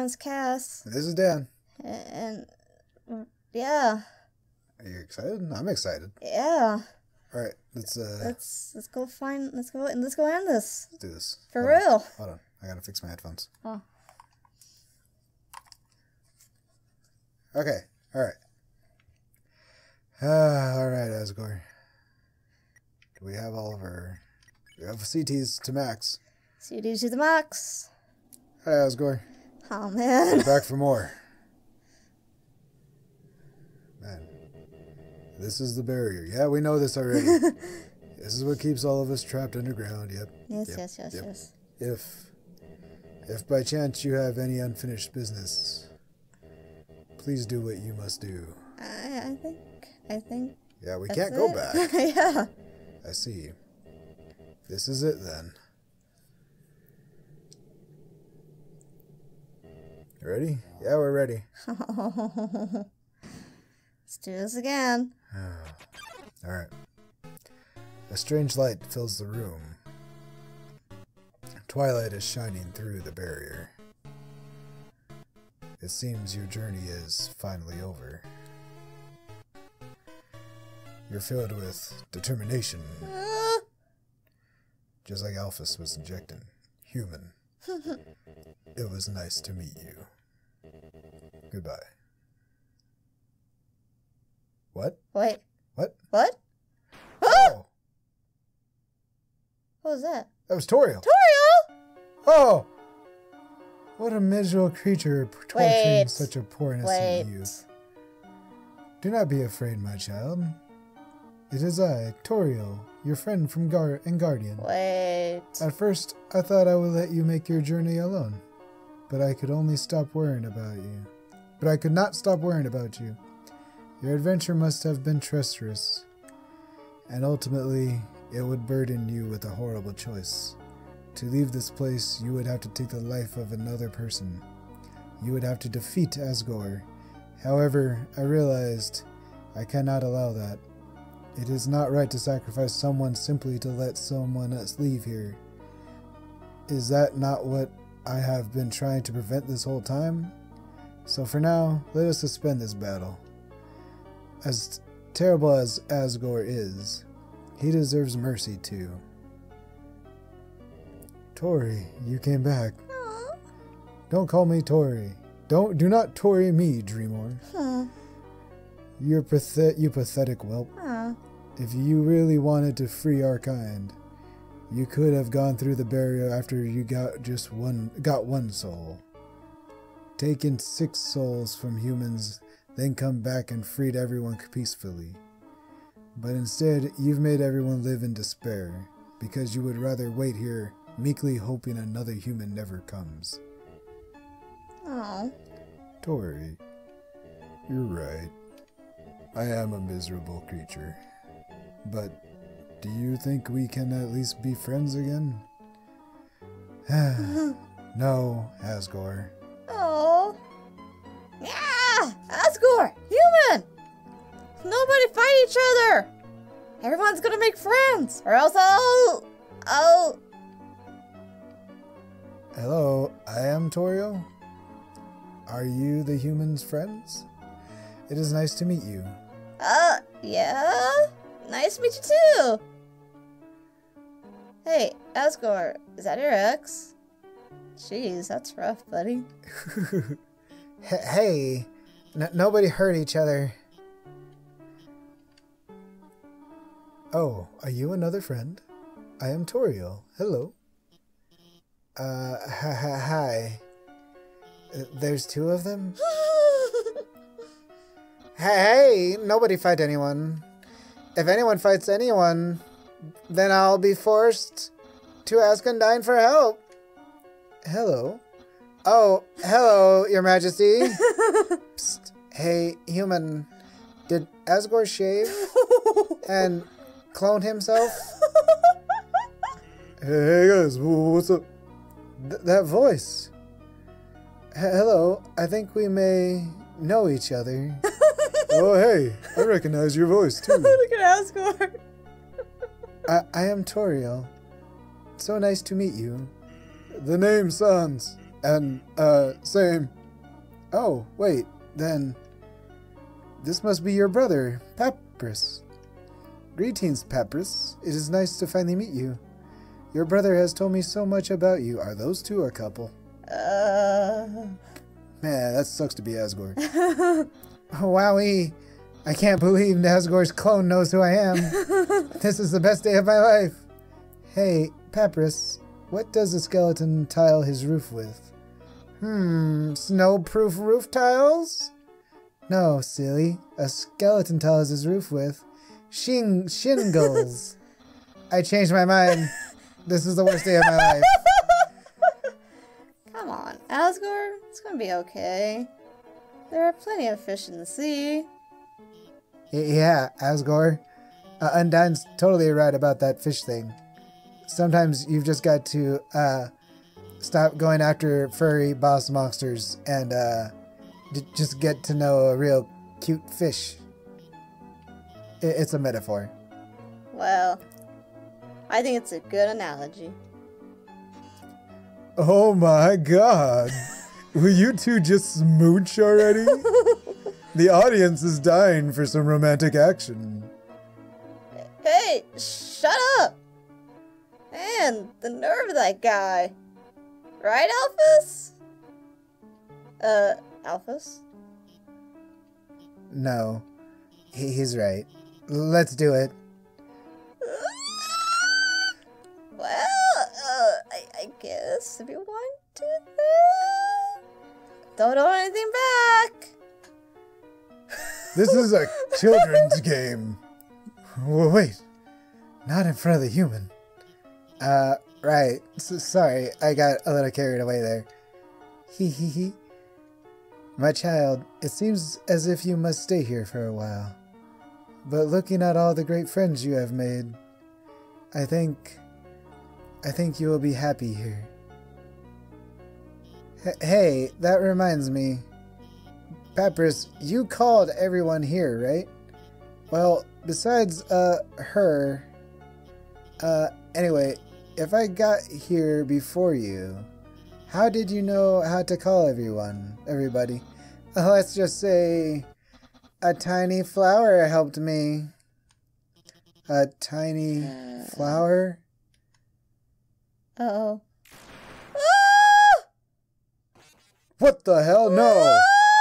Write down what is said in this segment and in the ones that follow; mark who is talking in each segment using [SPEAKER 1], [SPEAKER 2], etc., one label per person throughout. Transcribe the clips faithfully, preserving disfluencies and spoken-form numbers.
[SPEAKER 1] mine's Cass.
[SPEAKER 2] This is Dan.
[SPEAKER 1] And, and yeah.
[SPEAKER 2] Are you excited? I'm excited.
[SPEAKER 1] Yeah.
[SPEAKER 2] All right, let's uh.
[SPEAKER 1] Let's let's go find. Let's go and let's go end this.
[SPEAKER 2] Let's do this.
[SPEAKER 1] For
[SPEAKER 2] Hold
[SPEAKER 1] real.
[SPEAKER 2] On. Hold on, I gotta fix my headphones.
[SPEAKER 1] Oh.
[SPEAKER 2] Okay. All right. Uh, all right, Asgore. Do we have all of our? We have C Ts to max.
[SPEAKER 1] C Ts to the max.
[SPEAKER 2] Hi, Asgore.
[SPEAKER 1] Oh man.
[SPEAKER 2] We're back for more. Man, this is the barrier. Yeah, we know this already. This is what keeps all of us trapped underground. Yep.
[SPEAKER 1] Yes,
[SPEAKER 2] yep.
[SPEAKER 1] yes, yes,
[SPEAKER 2] yep.
[SPEAKER 1] yes.
[SPEAKER 2] If, if by chance you have any unfinished business, please do what you must do.
[SPEAKER 1] I, I think, I think.
[SPEAKER 2] Yeah, we
[SPEAKER 1] that's
[SPEAKER 2] can't go
[SPEAKER 1] it.
[SPEAKER 2] back.
[SPEAKER 1] Yeah.
[SPEAKER 2] I see. This is it then. Ready? Yeah, we're ready.
[SPEAKER 1] Let's do this again.
[SPEAKER 2] All right. A strange light fills the room. Twilight is shining through the barrier. It seems your journey is finally over. You're filled with determination.
[SPEAKER 1] Uh.
[SPEAKER 2] Just like Alphys was injecting. Human. It was nice to meet you. Goodbye. What?
[SPEAKER 1] Wait.
[SPEAKER 2] What?
[SPEAKER 1] What?
[SPEAKER 2] Oh!
[SPEAKER 1] What was that?
[SPEAKER 2] That was Toriel.
[SPEAKER 1] Toriel!
[SPEAKER 2] Oh! What a miserable creature torturing
[SPEAKER 1] Wait.
[SPEAKER 2] such a poor innocent
[SPEAKER 1] Wait.
[SPEAKER 2] youth. Do not be afraid, my child. It is I, Toriel, your friend from Gar and Guardian.
[SPEAKER 1] Wait.
[SPEAKER 2] At first, I thought I would let you make your journey alone, but I could only stop worrying about you. But I could not stop worrying about you. Your adventure must have been treacherous, and ultimately, it would burden you with a horrible choice. To leave this place, you would have to take the life of another person. You would have to defeat Asgore. However, I realized I cannot allow that. It is not right to sacrifice someone simply to let someone else leave here. Is that not what I have been trying to prevent this whole time? So for now, let us suspend this battle. As terrible as Asgore is, he deserves mercy too. Tori, you came back.
[SPEAKER 1] Aww.
[SPEAKER 2] Don't call me Tori. Don't do not Tori me, Dreamor.
[SPEAKER 1] Huh.
[SPEAKER 2] You're pathet you pathetic whelp.
[SPEAKER 1] Huh.
[SPEAKER 2] If you really wanted to free our kind, you could have gone through the barrier after you got just one got one soul. Taken six souls from humans, then come back and freed everyone peacefully. But instead, you've made everyone live in despair, because you would rather wait here, meekly hoping another human never comes.
[SPEAKER 1] Oh.
[SPEAKER 2] Tori, you're right. I am a miserable creature. But do you think we can at least be friends again? No, Asgore.
[SPEAKER 1] Oh. Yeah! Asgore! Human! Nobody fight each other! Everyone's gonna make friends! Or else I'll... I'll...
[SPEAKER 2] Hello, I am Toriel. Are you the humans' friends? It is nice to meet you.
[SPEAKER 1] Uh, yeah? Nice to meet you too! Hey, Asgore, is that your ex? Jeez, that's rough, buddy.
[SPEAKER 2] Hey, n nobody hurt each other. Oh, are you another friend? I am Toriel. Hello. Uh, ha ha hi. Uh, there's two of them? Hey, nobody fight anyone. If anyone fights anyone, then I'll be forced to ask Undyne for help. Hello. Oh, hello, Your Majesty. Psst. Hey, human. Did Asgore shave and clone himself? Hey guys, what's up? Th that voice. H hello, I think we may know each other. Oh, hey, I recognize your voice too.
[SPEAKER 1] Look at Asgore.
[SPEAKER 2] I, I am Toriel. So nice to meet you. The name sounds And, uh, same. Oh, wait, then... This must be your brother, Papyrus. Greetings, Papyrus. It is nice to finally meet you. Your brother has told me so much about you. Are those two a couple?
[SPEAKER 1] Uh...
[SPEAKER 2] Man, that sucks to be Asgore. Oh, wowee. I can't believe Nazgore's clone knows who I am. This is the best day of my life. Hey, Papyrus, what does a skeleton tile his roof with? Hmm, snow-proof roof tiles? No, silly. A skeleton tiles his roof with shing shingles. I changed my mind. This is the worst day of my life.
[SPEAKER 1] Come on, Asgore. It's gonna be okay. There are plenty of fish in the sea.
[SPEAKER 2] Yeah, Asgore. Uh, Undyne's totally right about that fish thing. Sometimes you've just got to uh, stop going after furry boss monsters and uh, d- just get to know a real cute fish. I- it's a metaphor.
[SPEAKER 1] Well, I think it's a good analogy.
[SPEAKER 2] Oh my god. Will you two just smooch already? The audience is dying for some romantic action.
[SPEAKER 1] Hey, shut up! Man, the nerve of that guy. Right, Alphys? Uh, Alphys?
[SPEAKER 2] No, he- he's right. Let's do it.
[SPEAKER 1] Well, uh, I, I guess if you want to then... Don't hold anything back!
[SPEAKER 2] This is a children's game. Well, wait, not in front of the human. Uh, right. S sorry, I got a little carried away there. Hee hee hee. My child, it seems as if you must stay here for a while. But looking at all the great friends you have made, I think, I think you will be happy here. H hey, that reminds me. Papyrus, you called everyone here, right? Well, besides, uh, her... Uh, anyway, if I got here before you, how did you know how to call everyone, everybody? Uh, let's just say, a tiny flower helped me. A tiny flower?
[SPEAKER 1] Uh-oh.
[SPEAKER 2] What the hell? No!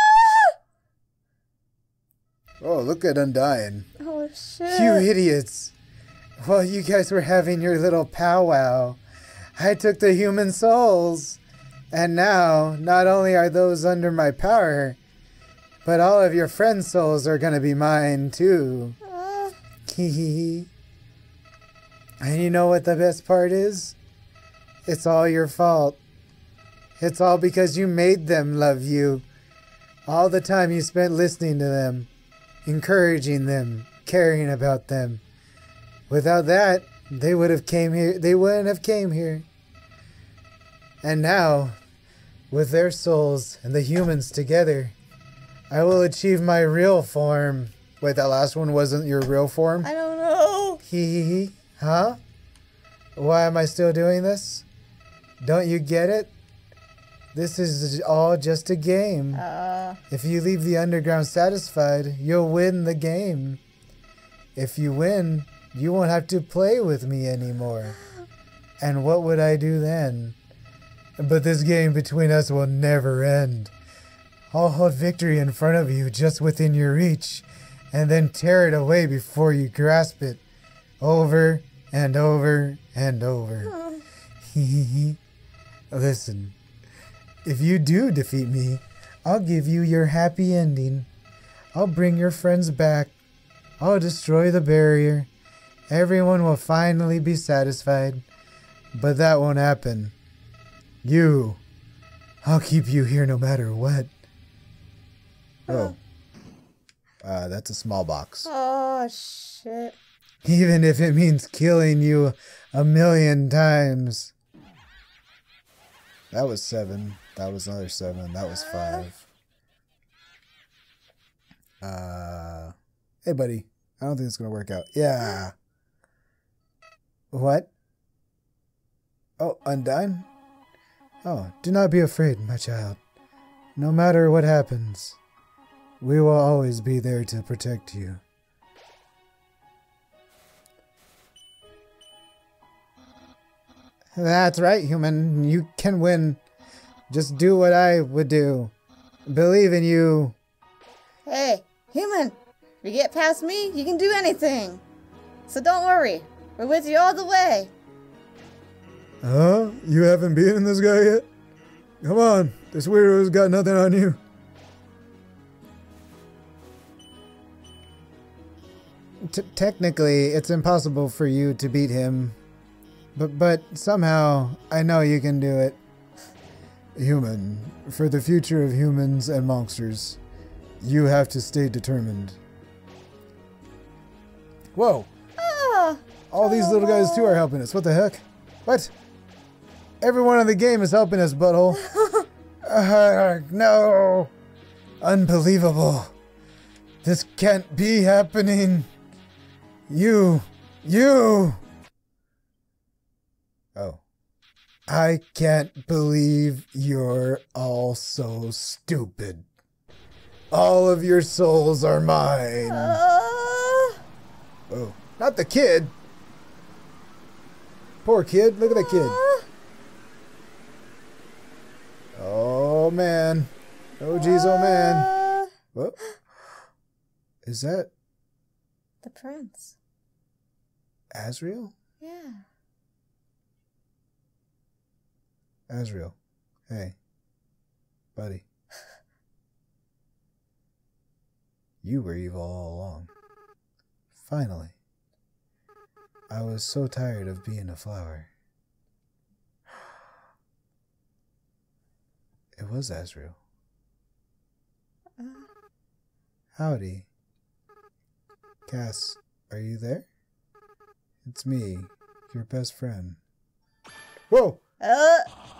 [SPEAKER 2] Oh, look at Undyne.
[SPEAKER 1] Oh, shit.
[SPEAKER 2] You idiots. While you guys were having your little powwow, I took the human souls. And now, not only are those under my power, but all of your friends' souls are gonna be mine, too.
[SPEAKER 1] Uh,
[SPEAKER 2] Hee And you know what the best part is? It's all your fault. It's all because you made them love you. All the time you spent listening to them, encouraging them, caring about them. Without that, they would have came here. They wouldn't have came here. And now, with their souls and the humans together, I will achieve my real form. Wait, that last one wasn't your real form?
[SPEAKER 1] I don't know.
[SPEAKER 2] Hee hee hee. Huh? Why am I still doing this? Don't you get it? This is all just a game.
[SPEAKER 1] Uh,
[SPEAKER 2] If you leave the underground satisfied, you'll win the game. If you win, you won't have to play with me anymore. And what would I do then? But this game between us will never end. I'll hold victory in front of you just within your reach, and then tear it away before you grasp it. Over and over and over. Listen, if you do defeat me, I'll give you your happy ending. I'll bring your friends back. I'll destroy the barrier. Everyone will finally be satisfied. But that won't happen. You, I'll keep you here no matter what. Oh. Uh, that's a small box.
[SPEAKER 1] oh, shit.
[SPEAKER 2] Even if it means killing you a million times. That was seven. That was another seven. That was five. Uh, hey, buddy. I don't think it's going to work out. Yeah. What? Oh, Undyne? Oh, do not be afraid, my child. No matter what happens, we will always be there to protect you. That's right, human. You can win. Just do what I would do. Believe in you.
[SPEAKER 1] Hey, human, if you get past me, you can do anything. So don't worry, we're with you all the way.
[SPEAKER 2] Huh? You haven't beaten this guy yet? Come on, this weirdo's got nothing on you. T technically, it's impossible for you to beat him. But, but somehow, I know you can do it. Human, for the future of humans and monsters, you have to stay determined. Whoa!
[SPEAKER 1] Ah,
[SPEAKER 2] All these little guys too are helping us. What the heck? What? Everyone in the game is helping us, butthole. uh, no! Unbelievable. This can't be happening. You, you! Oh. I can't believe you're all so stupid. All of your souls are mine.
[SPEAKER 1] Uh,
[SPEAKER 2] Oh, not the kid. Poor kid. Look at that kid. Oh, man. Oh, geez, oh, man.
[SPEAKER 1] uh,
[SPEAKER 2] What? Is that
[SPEAKER 1] The prince.
[SPEAKER 2] Asriel?
[SPEAKER 1] Yeah.
[SPEAKER 2] Asriel. Hey. Buddy. You were evil all along. Finally. I was so tired of being a flower. It was Asriel.
[SPEAKER 1] Uh,
[SPEAKER 2] Howdy. Cass, are you there? It's me, your best friend. Whoa!
[SPEAKER 1] uh,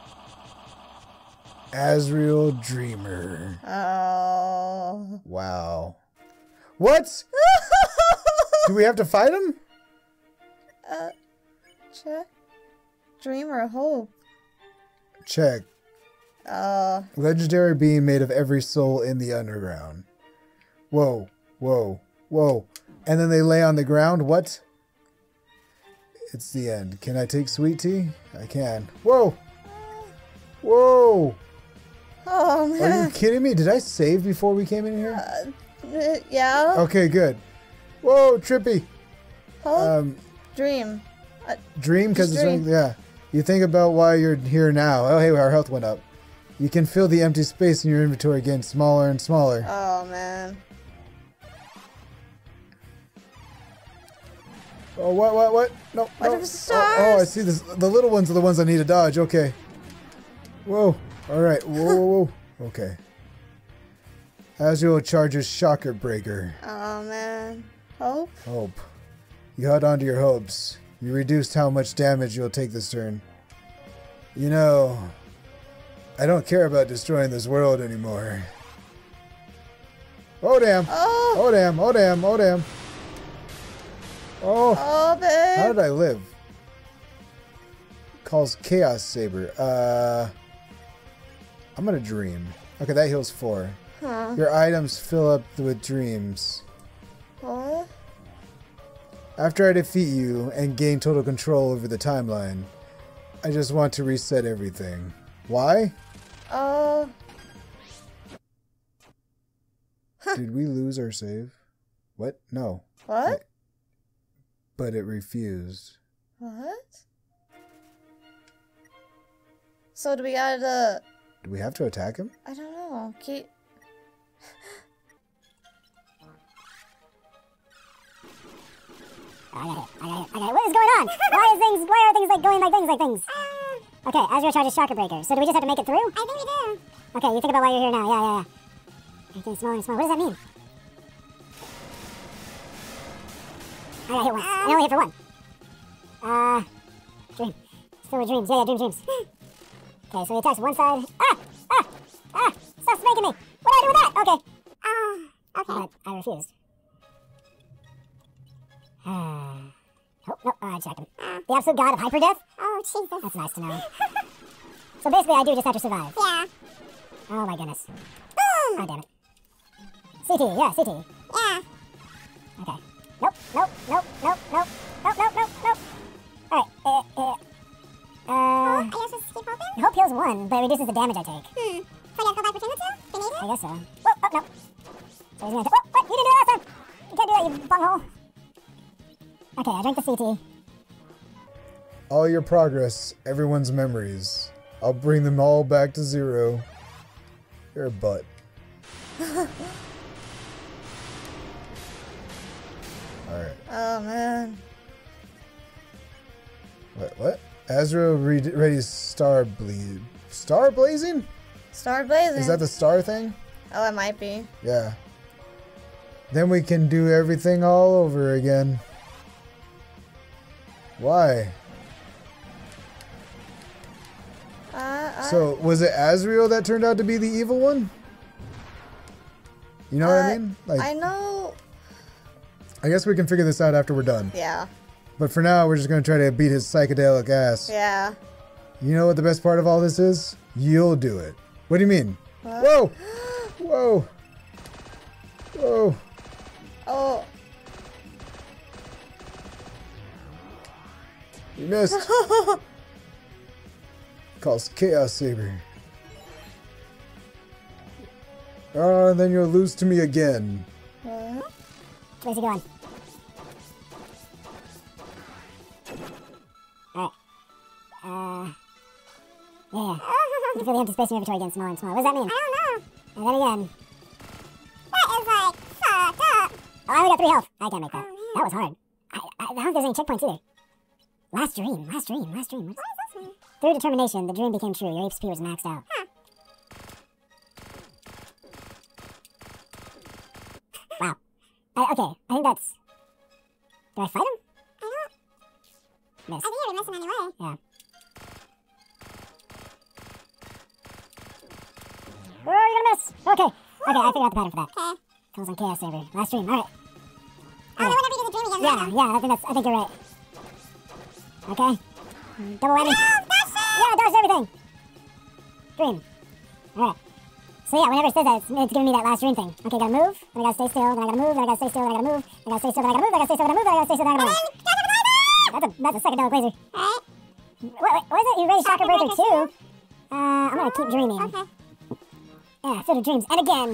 [SPEAKER 2] Asriel Dreamer.
[SPEAKER 1] oh.
[SPEAKER 2] Wow. What? Do we have to fight him?
[SPEAKER 1] uh, check. Dreamer Hope.
[SPEAKER 2] Check.
[SPEAKER 1] Oh.
[SPEAKER 2] Legendary being made of every soul in the underground. Whoa, whoa, whoa. And then they lay on the ground. What? It's the end. Can I take sweet tea? I can. Whoa! Whoa!
[SPEAKER 1] Oh,
[SPEAKER 2] Are
[SPEAKER 1] man.
[SPEAKER 2] you kidding me? Did I save before we came in here?
[SPEAKER 1] Uh, yeah.
[SPEAKER 2] Okay, good. Whoa, trippy.
[SPEAKER 1] Hope.
[SPEAKER 2] Um,
[SPEAKER 1] Dream. Uh,
[SPEAKER 2] dream because
[SPEAKER 1] Just
[SPEAKER 2] it's
[SPEAKER 1] dream.
[SPEAKER 2] right, yeah. You think about why you're here now. Oh, hey, our health went up. You can fill the empty space in your inventory getting smaller and smaller.
[SPEAKER 1] oh, man.
[SPEAKER 2] Oh, what, what, what? No,
[SPEAKER 1] What
[SPEAKER 2] no.
[SPEAKER 1] are the
[SPEAKER 2] Oh,
[SPEAKER 1] stars?
[SPEAKER 2] oh, I see this. The little ones are the ones I need to dodge. Okay. Whoa. All right. Whoa, whoa, whoa. Okay. Azrael charges Shocker Breaker.
[SPEAKER 1] Oh, man. Hope?
[SPEAKER 2] Hope. You held on to your hopes. You reduced how much damage you'll take this turn. You know, I don't care about destroying this world anymore. Oh, damn.
[SPEAKER 1] Oh.
[SPEAKER 2] Oh, damn. Oh, damn. Oh, damn. Oh.
[SPEAKER 1] Oh, babe.
[SPEAKER 2] How did I live? Calls Chaos Saber. Uh, I'm gonna dream. Okay, that heals four.
[SPEAKER 1] Huh.
[SPEAKER 2] Your items fill up with dreams.
[SPEAKER 1] What?
[SPEAKER 2] After I defeat you and gain total control over the timeline, I just want to reset everything. Why?
[SPEAKER 1] Oh.
[SPEAKER 2] Did we lose our save? What? No.
[SPEAKER 1] What?
[SPEAKER 2] But it refused.
[SPEAKER 1] What? So do we gotta...
[SPEAKER 2] Do we have to attack him?
[SPEAKER 1] I don't know. Keep...
[SPEAKER 3] I got it. I got it. I got it. What is going on? Why is things? Why are things like going like things like things? Okay, Azrael charges Shocker Breaker. So do we just have to make it through? I think we do. Okay, you think about why you're here now. Yeah, yeah, yeah. You're getting smaller and smaller. What does that mean? I got hit once. I only hit for one. Uh, dream. Still with dreams. Yeah, yeah, dream dreams. Okay, so he attacks one side. Ah! Ah! Ah! Stop spanking me! What do I do with that? Okay. Ah, okay. But I refused. Ah. Oh, no, oh, I checked him. The absolute god of hyper death? Oh, Jesus. That's nice to know. So basically, I do just have to survive.
[SPEAKER 4] Yeah.
[SPEAKER 3] Oh my goodness.
[SPEAKER 4] Boom!
[SPEAKER 3] Oh, damn it. C T, yeah, C T.
[SPEAKER 4] Yeah.
[SPEAKER 3] Okay. Nope, nope, nope, nope, nope, nope, nope, nope, nope. Alright, uh, uh,
[SPEAKER 4] Oh,
[SPEAKER 3] uh,
[SPEAKER 4] I guess just keep hoping?
[SPEAKER 3] Hope heals one, but it reduces the damage I take.
[SPEAKER 4] Hmm. So you have to go back between the two? If you need
[SPEAKER 3] I
[SPEAKER 4] it?
[SPEAKER 3] guess so. Whoa, oh, no. So he's gonna t- Whoa, what? You didn't do that last time! You can't do that, you bunghole. Okay, I drank the C T.
[SPEAKER 2] All your progress, everyone's memories. I'll bring them all back to zero. You're a butt. Alright.
[SPEAKER 1] Oh man.
[SPEAKER 2] What? What? Azrael re ready star bleed. Star blazing?
[SPEAKER 1] Star blazing.
[SPEAKER 2] Is that the star thing?
[SPEAKER 1] Oh, it might be.
[SPEAKER 2] Yeah. Then we can do everything all over again. Why?
[SPEAKER 1] Uh, I,
[SPEAKER 2] So, was it Azrael that turned out to be the evil one? You know what I
[SPEAKER 1] uh,
[SPEAKER 2] mean? Like,
[SPEAKER 1] I know.
[SPEAKER 2] I guess we can figure this out after we're done.
[SPEAKER 1] Yeah.
[SPEAKER 2] But for now, we're just going to try to beat his psychedelic ass.
[SPEAKER 1] Yeah.
[SPEAKER 2] You know what the best part of all this is? You'll do it. What do you mean?
[SPEAKER 1] What?
[SPEAKER 2] Whoa! Whoa! Whoa!
[SPEAKER 1] Oh.
[SPEAKER 2] You missed. Calls Chaos Saber. Oh, and then you'll lose to me again.
[SPEAKER 1] What?
[SPEAKER 3] Where's he going? Alright. Uh. Yeah. You can feel the empty space in your inventory getting smaller and smaller. What does that mean?
[SPEAKER 4] I don't know.
[SPEAKER 3] And then again.
[SPEAKER 4] That is like fucked up.
[SPEAKER 3] Oh, I only got three health. I can't make that.
[SPEAKER 4] Oh, man.
[SPEAKER 3] That was hard. I, I, I don't think there's any checkpoints either. Last dream. Last dream. Last dream. What's-
[SPEAKER 4] What does this mean?
[SPEAKER 3] Through determination, the dream became true. Your H P was maxed out.
[SPEAKER 4] Huh.
[SPEAKER 3] Wow. I, okay, I think that's... Do I fight him?
[SPEAKER 4] I don't.
[SPEAKER 3] Miss.
[SPEAKER 4] I think you're missing anyway.
[SPEAKER 3] Yeah. Oh, you're gonna miss! Okay. Okay, I figured out the pattern for that.
[SPEAKER 4] Okay.
[SPEAKER 3] Calls on Chaos Saber. Last dream. Alright.
[SPEAKER 4] Oh, then whenever you do the dream again.
[SPEAKER 3] Yeah, yeah, I think that's... I think you're right. Okay. Double whammy.
[SPEAKER 4] Oh, that's it!
[SPEAKER 3] Yeah, dodged everything! Dream. Alright. So yeah, whenever it says that, it's, it's giving me that last dream thing. Okay, gotta move, then I gotta stay still, then I gotta move, then I gotta stay still, then I gotta move, then I gotta stay still, then I gotta move, then I gotta stay still, then I gotta move, then I gotta stay still, then I gotta move. That's a, that's a psychedelic laser.
[SPEAKER 4] Alright.
[SPEAKER 3] Wait, wait, what is it? You raised Chakra Breaker
[SPEAKER 4] Breaker
[SPEAKER 3] two? Uh, I'm gonna keep dreaming.
[SPEAKER 4] Okay.
[SPEAKER 3] Yeah, filled with dreams. And again!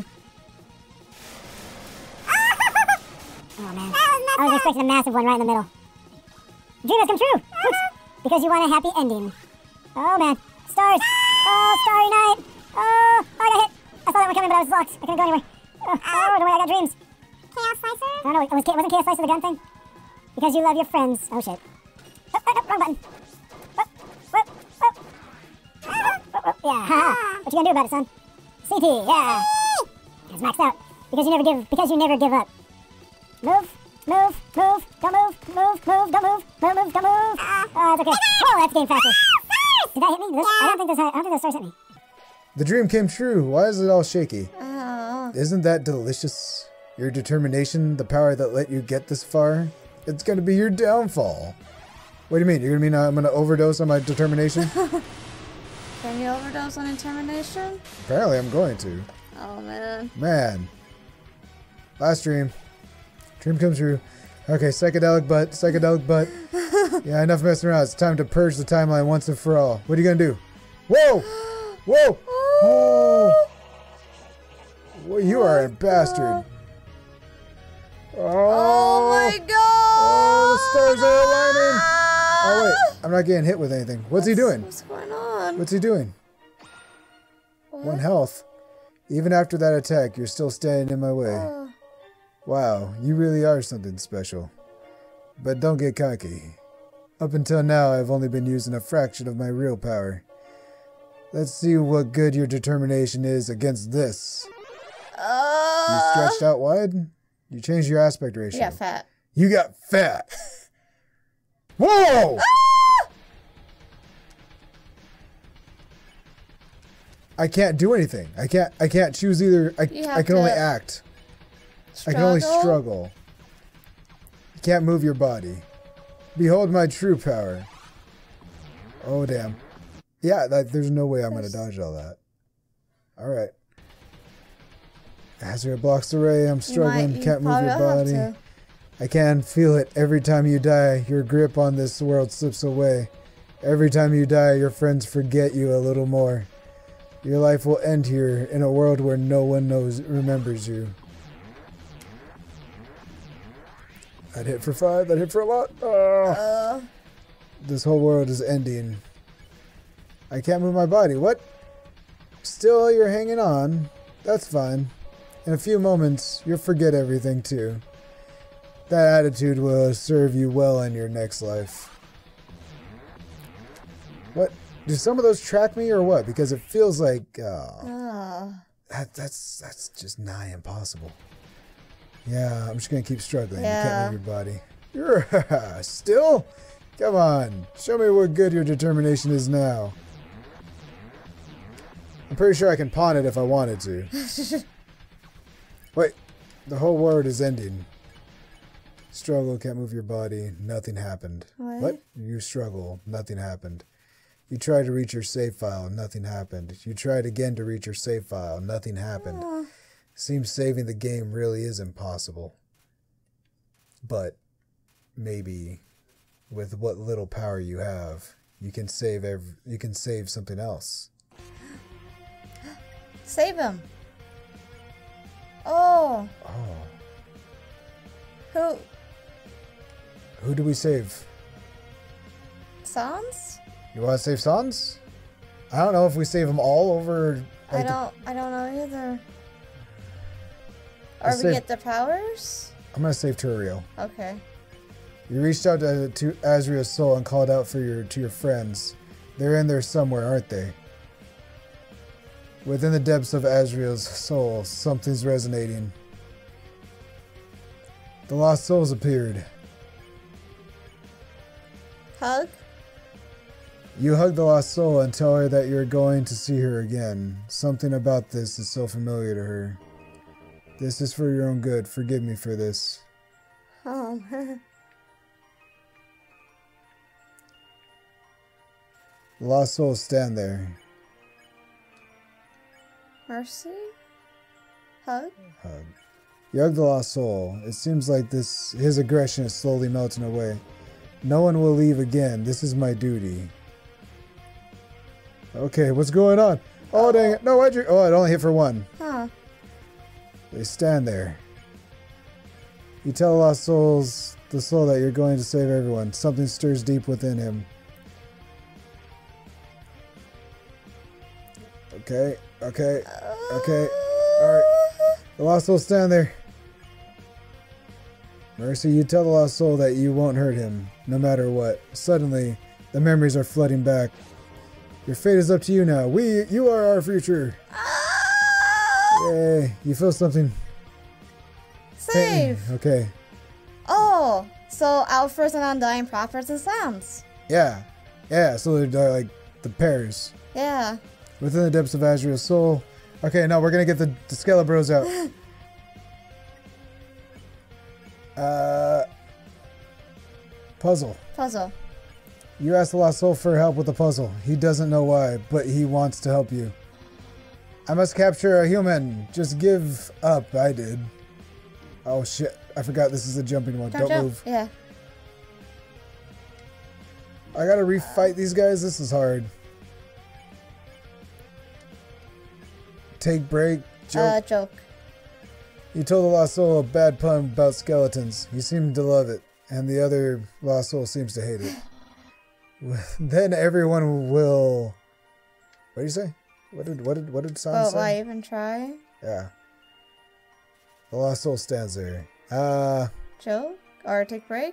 [SPEAKER 3] Oh man.
[SPEAKER 4] That was
[SPEAKER 3] I was
[SPEAKER 4] messed
[SPEAKER 3] expecting a massive one right in the middle. Dream has come true! Oops. Because you want a happy ending. Oh man. Stars! Oh, Starry Night! Oh, I got hit! I saw that one coming, but I was locked. I couldn't go anywhere. Oh, oh don't worry, I got dreams.
[SPEAKER 4] Chaos Slicer?
[SPEAKER 3] I don't know, was, wasn't Chaos Slicer the gun thing? Because you love your friends. Oh shit. Oh, oh, no, wrong button. Oh, oh, oh. Oh, oh, oh. Yeah, haha. What you gonna do about it, son? C T, yeah. It's maxed out. Because you never give, because you never give up. Move, move, move, don't move, move, move, don't move, move, move, don't move. Oh, it's okay. Oh, that's getting faster. Did that hit me? This, I don't think those, I don't think those stars hit me.
[SPEAKER 2] The dream came true. Why is it all shaky?
[SPEAKER 1] Oh.
[SPEAKER 2] Isn't that delicious? Your determination, the power that let you get this far? It's gonna be your downfall. What do you mean? You're gonna mean I'm gonna overdose on my determination?
[SPEAKER 1] Can you overdose on determination?
[SPEAKER 2] Apparently I'm going to.
[SPEAKER 1] Oh man.
[SPEAKER 2] Man. Last dream. Dream comes true. Okay, psychedelic butt, psychedelic butt. Yeah, enough messing around. It's time to purge the timeline once and for all. What are you gonna do? Whoa! Whoa! Oh! Well, you are a bastard.
[SPEAKER 1] Oh
[SPEAKER 2] Oh!
[SPEAKER 1] my god!
[SPEAKER 2] Oh, the stars are aligning! Oh wait, I'm not getting hit with anything. What's he doing?
[SPEAKER 1] What's going on?
[SPEAKER 2] What's he doing?
[SPEAKER 1] What?
[SPEAKER 2] One health. Even after that attack, you're still standing in my way.
[SPEAKER 1] Oh.
[SPEAKER 2] Wow, you really are something special. But don't get cocky. Up until now, I've only been using a fraction of my real power. Let's see what good your determination is against this. You
[SPEAKER 1] Uh,
[SPEAKER 2] stretched out wide? You changed your aspect ratio.
[SPEAKER 1] you got fat.
[SPEAKER 2] You got fat. Whoa! I can't do anything. I can't I can't choose either. I,
[SPEAKER 1] You have
[SPEAKER 2] I can only
[SPEAKER 1] to
[SPEAKER 2] act. I can only
[SPEAKER 1] Struggle?
[SPEAKER 2] struggle. You can't move your body. Behold my true power. Oh damn. Yeah, that, there's no way I'm going to
[SPEAKER 1] There's-
[SPEAKER 2] dodge all that. All right. Azria blocks the ray. I'm
[SPEAKER 1] You
[SPEAKER 2] struggling.
[SPEAKER 1] might- you
[SPEAKER 2] Can't move
[SPEAKER 1] probably
[SPEAKER 2] your
[SPEAKER 1] have
[SPEAKER 2] body.
[SPEAKER 1] to.
[SPEAKER 2] I can feel it every time you die. Your grip on this world slips away. Every time you die, your friends forget you a little more. Your life will end here in a world where no one knows remembers you. I'd hit for five. I'd hit for a lot. Oh.
[SPEAKER 1] Uh,
[SPEAKER 2] This whole world is ending. I can't move my body. What? Still, you're hanging on. That's fine. In a few moments, you'll forget everything too. That attitude will serve you well in your next life. What? Do some of those track me or what? Because it feels like, oh,
[SPEAKER 1] uh,
[SPEAKER 2] that, that's that's just nigh impossible. Yeah, I'm just gonna keep struggling. You
[SPEAKER 1] Yeah.
[SPEAKER 2] can't move your body. You're still? Come on, show me what good your determination is now. I'm pretty sure I can pawn it if I wanted to. Wait, the whole world is ending. Struggle, can't move your body, nothing happened.
[SPEAKER 1] What?
[SPEAKER 2] You struggle, nothing happened. You tried to reach your save file, nothing happened. You tried again to reach your save file, nothing happened.
[SPEAKER 1] uh,
[SPEAKER 2] Seems saving the game really is impossible. But maybe with what little power you have, you can save ev- you can save something else.
[SPEAKER 1] save him. Oh,
[SPEAKER 2] Oh,
[SPEAKER 1] who?
[SPEAKER 2] who do we save?
[SPEAKER 1] Sans?
[SPEAKER 2] You want to save Sans? I don't know if we save them all over.
[SPEAKER 1] I
[SPEAKER 2] like, the-
[SPEAKER 1] don't. I don't know either. Or
[SPEAKER 2] Let's
[SPEAKER 1] we
[SPEAKER 2] save-
[SPEAKER 1] get the powers?
[SPEAKER 2] I'm gonna save Turiel.
[SPEAKER 1] Okay.
[SPEAKER 2] You reached out to, to Azria's soul and called out for your to your friends. They're in there somewhere, aren't they? Within the depths of Azriel's soul, something's resonating. The lost souls appeared.
[SPEAKER 1] Hug?
[SPEAKER 2] You hug the lost soul and tell her that you're going to see her again. Something about this is so familiar to her. This is for your own good. Forgive me for this.
[SPEAKER 1] Oh.
[SPEAKER 2] The lost souls stand there.
[SPEAKER 1] Mercy? Hug?
[SPEAKER 2] Hug. You hug the lost soul. It seems like this his aggression is slowly melting away. No one will leave again. This is my duty. Okay, what's going on? Oh, dang it. No, why'd you... Oh, it only hit for one.
[SPEAKER 1] Huh.
[SPEAKER 2] They stand there. You tell the lost souls, the soul, that you're going to save everyone. Something stirs deep within him. Okay, okay, okay. Alright. The lost soul stand there. Mercy, you tell the lost soul that you won't hurt him, no matter what. Suddenly, the memories are flooding back. Your fate is up to you now. We, you are our future.
[SPEAKER 1] Ah!
[SPEAKER 2] Yay, you feel something.
[SPEAKER 1] Save!
[SPEAKER 2] Okay.
[SPEAKER 1] Oh, so our first and undying prophets and sounds.
[SPEAKER 2] Yeah. Yeah, so they're uh, like the pairs.
[SPEAKER 1] Yeah.
[SPEAKER 2] Within the depths of Azriel's soul. Okay, no, we're gonna get the, the Skelebros out. uh, puzzle.
[SPEAKER 1] Puzzle.
[SPEAKER 2] You asked the lost soul for help with the puzzle. He doesn't know why, but he wants to help you. I must capture a human. Just give up. I did. Oh shit! I forgot this is a jumping one.
[SPEAKER 1] Jump,
[SPEAKER 2] Don't
[SPEAKER 1] jump.
[SPEAKER 2] move.
[SPEAKER 1] Yeah.
[SPEAKER 2] I gotta refight these guys. This is hard. Take break. Joke.
[SPEAKER 1] Uh, joke.
[SPEAKER 2] You told the lost soul a bad pun about skeletons. He seemed to love it, and the other lost soul seems to hate it. Then everyone will. What did you say? What did what did what did San
[SPEAKER 1] But
[SPEAKER 2] say?
[SPEAKER 1] why even try?
[SPEAKER 2] Yeah. The lost soul stands there. Uh,
[SPEAKER 1] Joke? Or take break?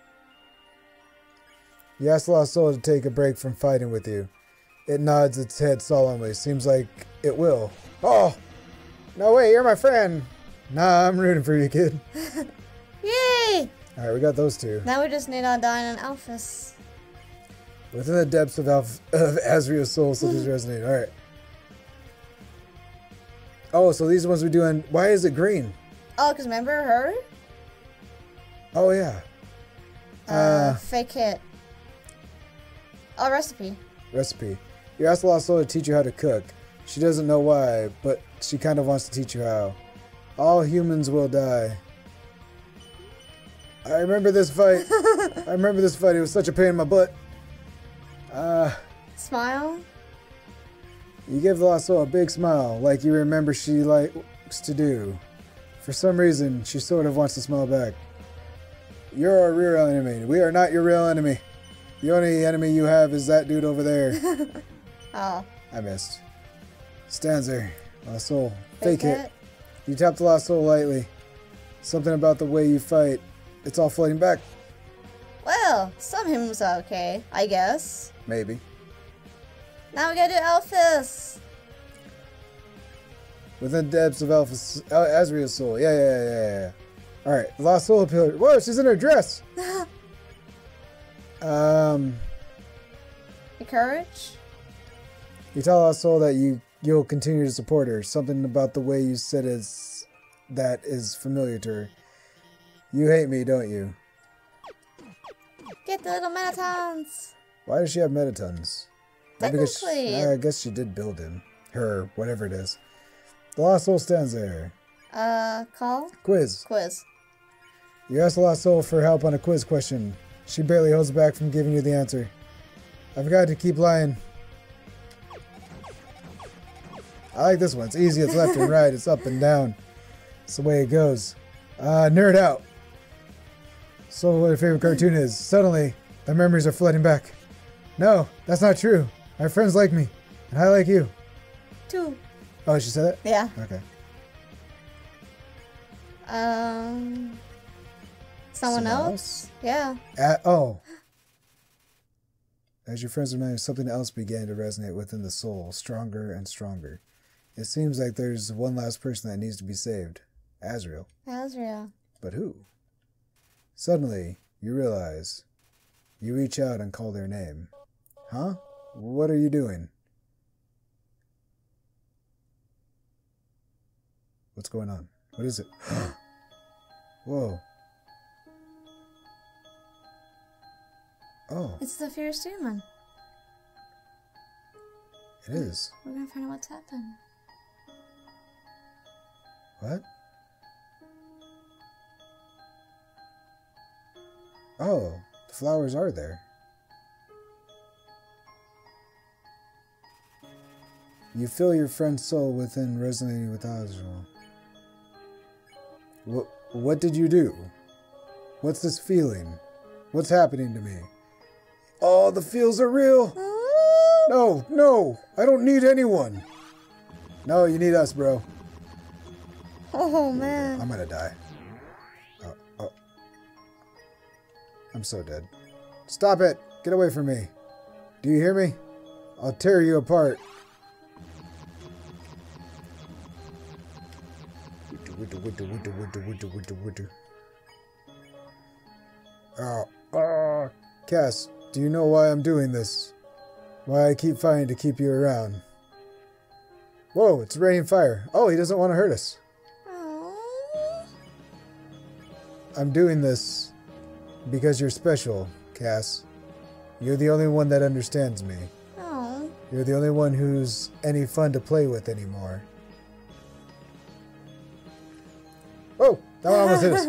[SPEAKER 2] you ask the lost soul to take a break from fighting with you. It nods its head solemnly. Seems like it will. Oh! No way, you're my friend! Nah, I'm rooting for you, kid.
[SPEAKER 1] Yay!
[SPEAKER 2] Alright, we got those two.
[SPEAKER 1] Now we just need Undyne and Alphys.
[SPEAKER 2] Within the depths of, Alf- of Azriel's soul, so this resonate. Alright. Oh, so these ones we're doing. Why is it green?
[SPEAKER 1] Oh, because remember her?
[SPEAKER 2] Oh, yeah.
[SPEAKER 1] Uh,
[SPEAKER 2] Uh,
[SPEAKER 1] fake hit. Oh, recipe.
[SPEAKER 2] Recipe. You You asked Lost Soul to teach you how to cook. She doesn't know why, but she kind of wants to teach you how. All humans will die. I remember this fight. I remember this fight. It was such a pain in my butt. Uh,
[SPEAKER 1] Smile.
[SPEAKER 2] you give Lost Soul a big smile, like you remember she likes to do. For some reason, she sort of wants to smile back. You're our real enemy. We are not your real enemy. The only enemy you have is that dude over there.
[SPEAKER 1] Oh.
[SPEAKER 2] I missed. Stands there. Lost Soul. Fake,
[SPEAKER 1] Fake
[SPEAKER 2] hit.
[SPEAKER 1] hit.
[SPEAKER 2] You tap the Lost Soul lightly. Something about the way you fight. It's all floating back.
[SPEAKER 1] Well, some hymns are okay, I guess.
[SPEAKER 2] Maybe.
[SPEAKER 1] Now we gotta do Elphys.
[SPEAKER 2] Within the depths of Alpha, uh, Azriel's soul. Yeah, yeah, yeah, yeah. Alright, the Lost Soul appeared. Whoa, she's in her dress! um,
[SPEAKER 1] Your courage?
[SPEAKER 2] you tell Lost Soul that you, you'll continue to support her. Something about the way you said is, that is familiar to her. You hate me, don't you?
[SPEAKER 1] Get the little Metatons.
[SPEAKER 2] Why does she have Metatons? Maybe because she-
[SPEAKER 1] Technically-
[SPEAKER 2] I guess she did build him. Her, whatever it is. The Lost Soul stands there.
[SPEAKER 1] Uh, call?
[SPEAKER 2] Quiz.
[SPEAKER 1] Quiz.
[SPEAKER 2] You ask the Lost Soul for help on a quiz question. She barely holds back from giving you the answer. I forgot to keep lying. I like this one. It's easy. It's left and right. It's up and down. It's the way it goes. Uh, nerd out. So what your favorite cartoon is. Suddenly, the memories are flooding back. No, that's not true. My friends like me. And I like you.
[SPEAKER 1] Two.
[SPEAKER 2] Oh, she said that?
[SPEAKER 1] Yeah.
[SPEAKER 2] Okay.
[SPEAKER 1] Um. Someone,
[SPEAKER 2] Someone
[SPEAKER 1] else?
[SPEAKER 2] else?
[SPEAKER 1] Yeah.
[SPEAKER 2] Uh, oh. As your friends remained, something else began to resonate within the soul, stronger and stronger. It seems like there's one last person that needs to be saved. Azriel.
[SPEAKER 1] Azriel.
[SPEAKER 2] But who? Suddenly, you realize. You reach out and call their name. Huh? What are you doing? What's going on? What is it? Whoa. Oh,
[SPEAKER 1] It's the fierce demon.
[SPEAKER 2] it is.
[SPEAKER 1] We're gonna find out what's happened.
[SPEAKER 2] What? Oh, the flowers are there. You feel your friend's soul within resonating with Azrael. What, what did you do? What's this feeling? What's happening to me? Oh, the feels are real. No, no, I don't need anyone. No, you need us, bro.
[SPEAKER 1] Oh man.
[SPEAKER 2] I'm gonna die. Oh, oh. I'm so dead. Stop it! Get away from me. Do you hear me? I'll tear you apart. Oh, oh. Cass, do you know why I'm doing this? Why I keep fighting to keep you around? Whoa, it's raining fire. Oh, he doesn't want to hurt us.
[SPEAKER 1] Oh.
[SPEAKER 2] I'm doing this because you're special, Cass. You're the only one that understands me.
[SPEAKER 1] Oh.
[SPEAKER 2] You're the only one who's any fun to play with anymore. Whoa! That one almost hit us.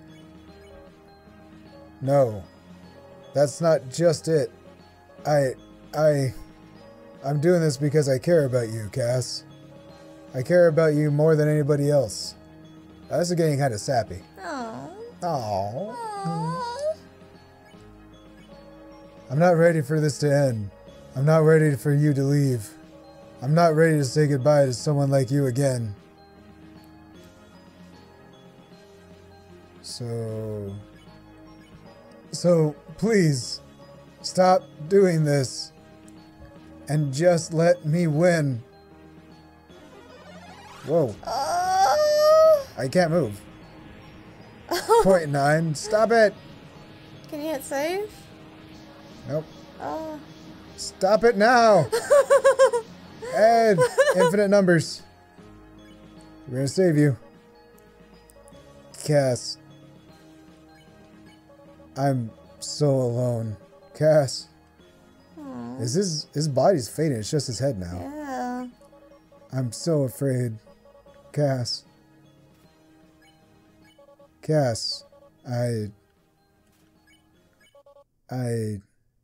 [SPEAKER 2] No. That's not just it. I... I... I'm doing this because I care about you, Cass. I care about you more than anybody else. Now, this is getting kind of sappy.
[SPEAKER 1] Oh.
[SPEAKER 2] Aww.
[SPEAKER 1] Oh.
[SPEAKER 2] I'm not ready for this to end. I'm not ready for you to leave. I'm not ready to say goodbye to someone like you again. So... So, please, stop doing this. And just let me win. Whoa,
[SPEAKER 1] Oh.
[SPEAKER 2] I can't move. Point nine, stop it.
[SPEAKER 1] Can you hit save?
[SPEAKER 2] Nope.
[SPEAKER 1] Oh.
[SPEAKER 2] Stop it now. Ed, infinite numbers. We're gonna save you. Cass. I'm so alone. Cass.
[SPEAKER 1] Aw.
[SPEAKER 2] Is his his body's fading? It's just his head now.
[SPEAKER 1] Yeah.
[SPEAKER 2] I'm so afraid, Cass. Cass, I. I.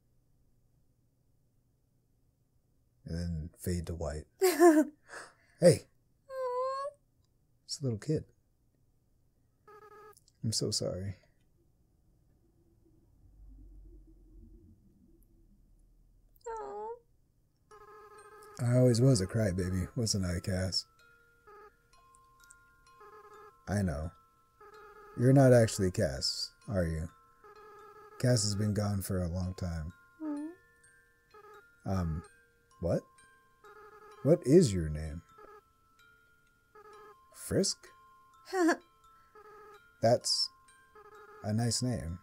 [SPEAKER 2] And then fade to white. Hey, it's a little kid. I'm so sorry. I always was a crybaby, wasn't I, Cass? I know. You're not actually Cass, are you? Cass has been gone for a long time. Um, what? What is your name? Frisk? That's a nice name.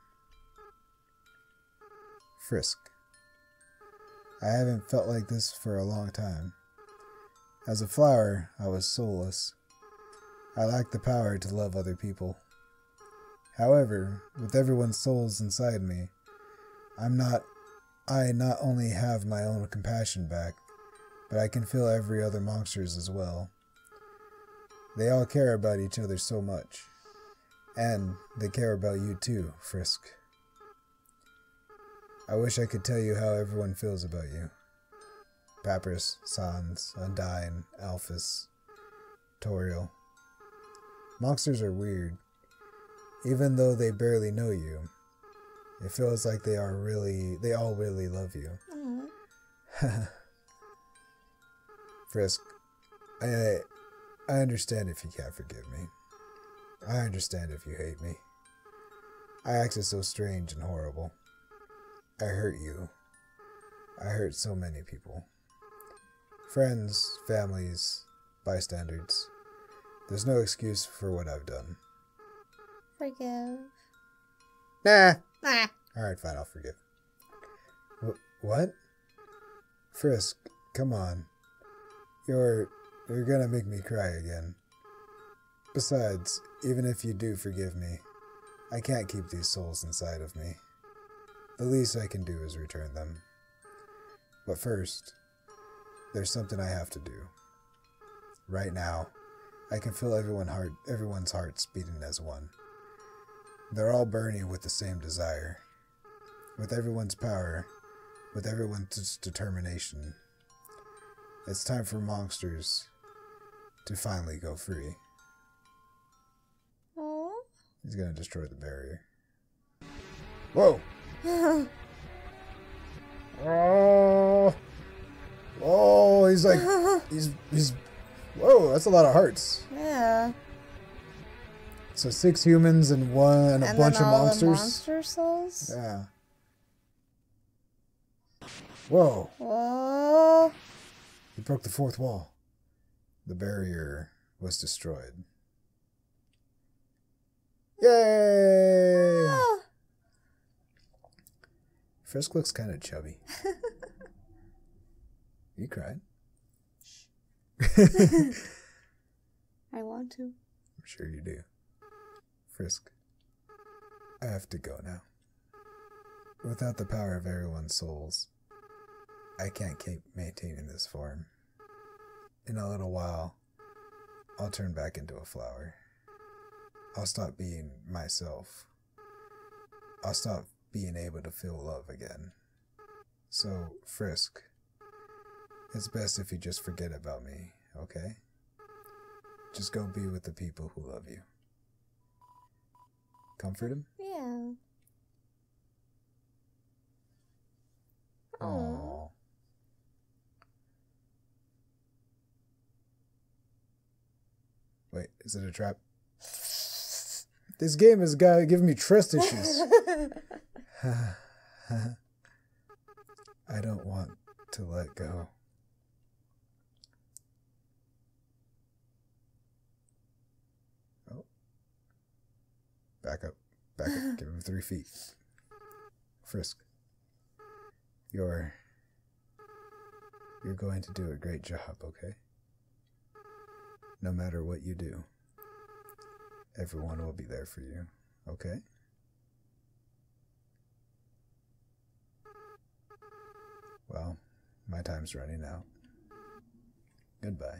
[SPEAKER 2] Frisk. I haven't felt like this for a long time. As a flower, I was soulless. I lacked the power to love other people. However, with everyone's souls inside me, I'm not, I not only have my own compassion back, but I can feel every other monster's as well. They all care about each other so much. And they care about you too, Frisk. I wish I could tell you how everyone feels about you. Papyrus, Sans, Undyne, Alphys, Toriel. Monsters are weird. Even though they barely know you, it feels like they are really, they all really love you. Frisk, I, I understand if you can't forgive me. I understand if you hate me. I acted so strange and horrible. I hurt you. I hurt so many people. Friends, families, bystanders. There's no excuse for what I've done.
[SPEAKER 1] Forgive.
[SPEAKER 2] Nah.
[SPEAKER 1] Nah.
[SPEAKER 2] Alright, fine, I'll forgive. Wh- what? Frisk, come on. You're... you're gonna make me cry again. Besides, even if you do forgive me, I can't keep these souls inside of me. The least I can do is return them. But first, there's something I have to do. Right now, I can feel everyone heart, everyone's hearts beating as one. They're all burning with the same desire. With everyone's power, with everyone's determination. It's time for monsters to finally go free.
[SPEAKER 1] Aww.
[SPEAKER 2] He's gonna destroy the barrier. Whoa! Oh! Oh, he's like, he's, he's, whoa, that's a lot of hearts.
[SPEAKER 1] Yeah.
[SPEAKER 2] So six humans and one, and a
[SPEAKER 1] And
[SPEAKER 2] bunch
[SPEAKER 1] then
[SPEAKER 2] of
[SPEAKER 1] all the
[SPEAKER 2] monsters.
[SPEAKER 1] monster souls?
[SPEAKER 2] Yeah. Whoa.
[SPEAKER 1] Whoa.
[SPEAKER 2] He broke the fourth wall. The barrier was destroyed. Yay!
[SPEAKER 1] Ah.
[SPEAKER 2] Frisk looks kind of chubby. You cried?
[SPEAKER 1] I want to.
[SPEAKER 2] I'm sure you do. Frisk, I have to go now. Without the power of everyone's souls, I can't keep maintaining this form. In a little while, I'll turn back into a flower. I'll stop being myself. I'll stop being able to feel love again. So, Frisk, it's best if you just forget about me, okay? Just go be with the people who love you. Comfort him?
[SPEAKER 1] Yeah.
[SPEAKER 2] Aww. Wait, is it a trap? This game has got given me trust issues. I don't want to let go. Oh. Back up. Back up. Give him three feet. Frisk. You're... You're going to do a great job, okay? No matter what you do, everyone will be there for you, okay? Well, My time's running out. Goodbye.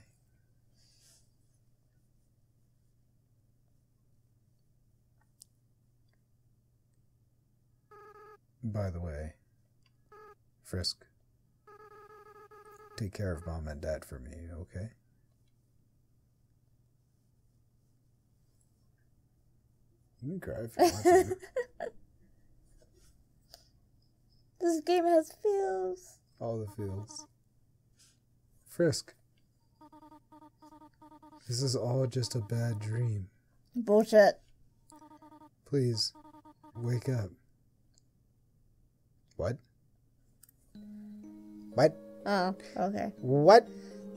[SPEAKER 2] By the way, Frisk, take care of Mom and Dad for me, okay? You can cry if you want to.
[SPEAKER 1] This game has feels.
[SPEAKER 2] All the feels. Frisk, this is all just a bad dream.
[SPEAKER 1] Bullshit.
[SPEAKER 2] Please, wake up. What? What?
[SPEAKER 1] Oh, okay.
[SPEAKER 2] What?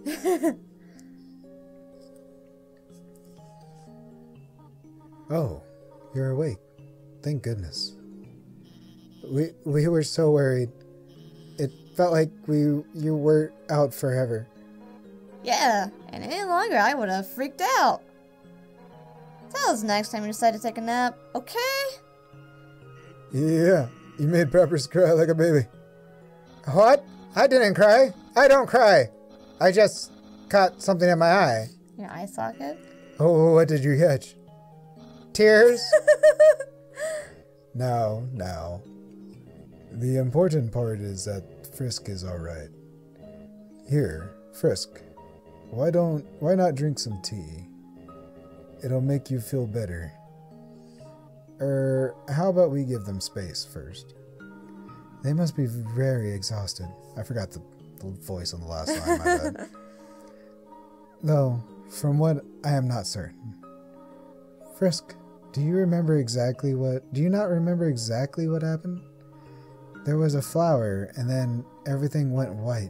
[SPEAKER 2] Oh, you're awake. Thank goodness. We we were so worried. It felt like we you were out forever.
[SPEAKER 1] Yeah, and any longer I would have freaked out. Tell us next time you decide to take a nap, okay?
[SPEAKER 2] Yeah, you made Peppers cry like a baby. What? I didn't cry. I don't cry. I just caught something in my eye.
[SPEAKER 1] Your eye socket?
[SPEAKER 2] Oh, what did you catch? Tears? No, no. The important part is that Frisk is alright. Here, Frisk. Why don't, why not drink some tea? It'll make you feel better. Er, how about we give them space first? They must be very exhausted. I forgot the, the voice on the last line, my bad. Though, from what I am not certain. Frisk, do you remember exactly what... Do you not remember exactly what happened? There was a flower, and then everything went white.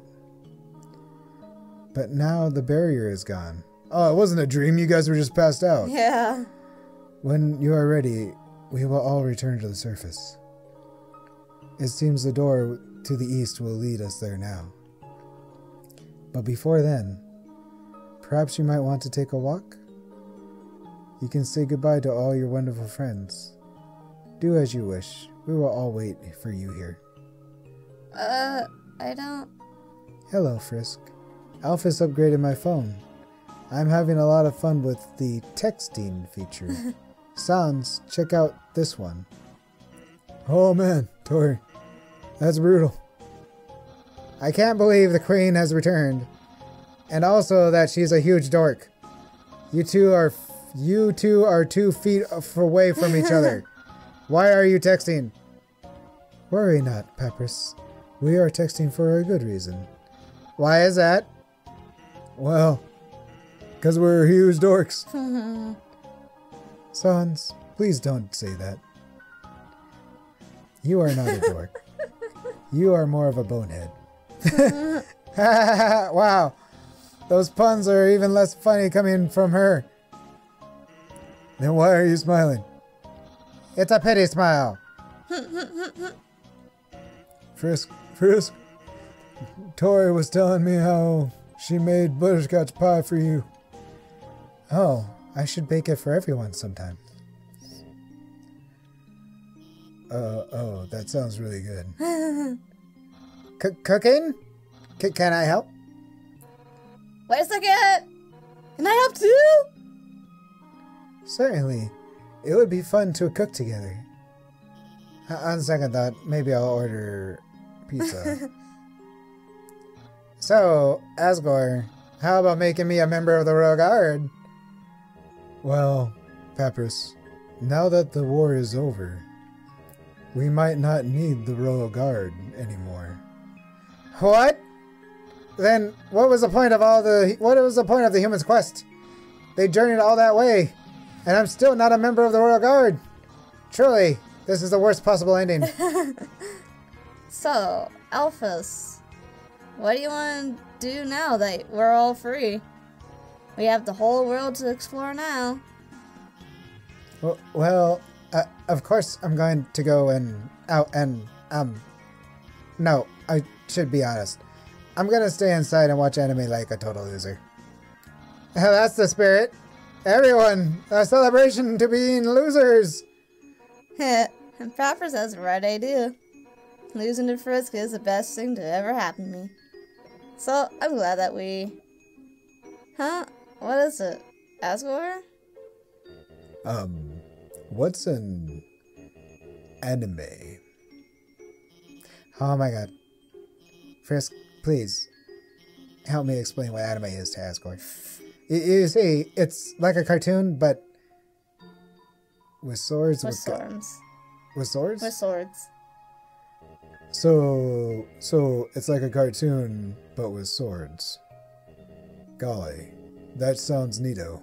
[SPEAKER 2] But now the barrier is gone. Oh, it wasn't a dream. You guys were just passed out.
[SPEAKER 1] Yeah.
[SPEAKER 2] When you are ready, we will all return to the surface. It seems the door to the east will lead us there now. But before then, perhaps you might want to take a walk? You can say goodbye to all your wonderful friends. Do as you wish. We will all wait for you here.
[SPEAKER 1] Uh, I don't...
[SPEAKER 2] Hello, Frisk. Alphys upgraded my phone. I'm having a lot of fun with the texting feature. Sans, check out this one. Oh man, Tori. That's brutal. I can't believe the queen has returned. And also that she's a huge dork. You two are you two are two feet away from each other. Why are you texting? Worry not, Peppers. We are texting for a good reason. Why is that? Well, because we're huge dorks. Sans, please don't say that. You are not a dork. You are more of a bonehead. Wow. Those puns are even less funny coming from her. Then why are you smiling? It's a pity smile. Frisk, Frisk. Tori was telling me how she made butterscotch pie for you. Oh, I should bake it for everyone sometime. Uh, oh, that sounds really good. C cooking? C can I help?
[SPEAKER 1] Wait a second! Can I help too?
[SPEAKER 2] Certainly. It would be fun to cook together. Uh, on second thought, maybe I'll order pizza. So, Asgore, how about making me a member of the Royal Guard? Well, Peppers, now that the war is over, we might not need the Royal Guard anymore. What? Then what was the point of all the what was the point of the humans' quest? They journeyed all that way, and I'm still not a member of the Royal Guard. Truly, this is the worst possible ending.
[SPEAKER 1] So, Alphys, what do you want to do now that we're all free? We have the whole world to explore now.
[SPEAKER 2] Well, well uh, of course I'm going to go and out and um. No, I should be honest. I'm gonna stay inside and watch anime like a total loser. That's the spirit. Everyone, a celebration to being losers.
[SPEAKER 1] And Peppers has the right idea. Losing to Frisk is the best thing to ever happen to me. So, I'm glad that we... Huh? What is it? Asgore?
[SPEAKER 2] Um, what's an anime? Oh my god. Frisk, please, help me explain what anime is to Asgore. You, you see, it's like a cartoon, but with swords.
[SPEAKER 1] With
[SPEAKER 2] with gu-
[SPEAKER 1] swords.
[SPEAKER 2] With swords?
[SPEAKER 1] With swords.
[SPEAKER 2] So, so it's like a cartoon, but with swords. Golly, that sounds neato.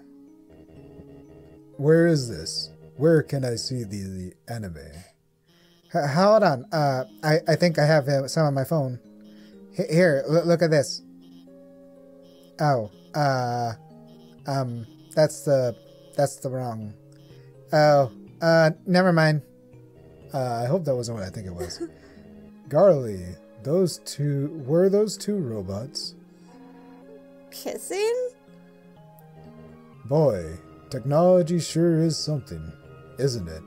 [SPEAKER 2] Where is this? Where can I see the, the anime? H- hold on. Uh, I, I think I have uh, some on my phone. H- here, l- look at this. Oh, uh, um, that's the, that's the wrong. Oh, uh, never mind. Uh, I hope that wasn't what I think it was. Garly, those two, were those two robots?
[SPEAKER 1] Kissing?
[SPEAKER 2] Boy, technology sure is something, isn't it?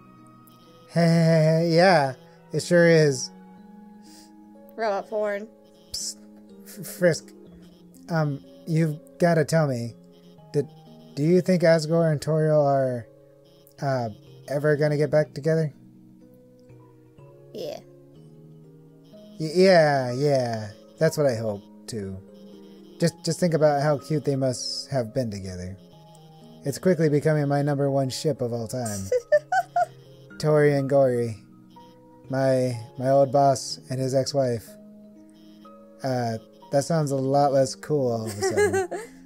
[SPEAKER 2] Hey, yeah, it sure is.
[SPEAKER 1] Robot porn.
[SPEAKER 2] Psst, F- Frisk, um, you've got to tell me, did, do you think Asgore and Toriel are, uh, ever gonna get back together?
[SPEAKER 1] Yeah.
[SPEAKER 2] Y- yeah, yeah, that's what I hope, too. Just, just think about how cute they must have been together. It's quickly becoming my number one ship of all time. Tori and Gory. My, my old boss and his ex-wife. Uh, that sounds a lot less cool all of a sudden.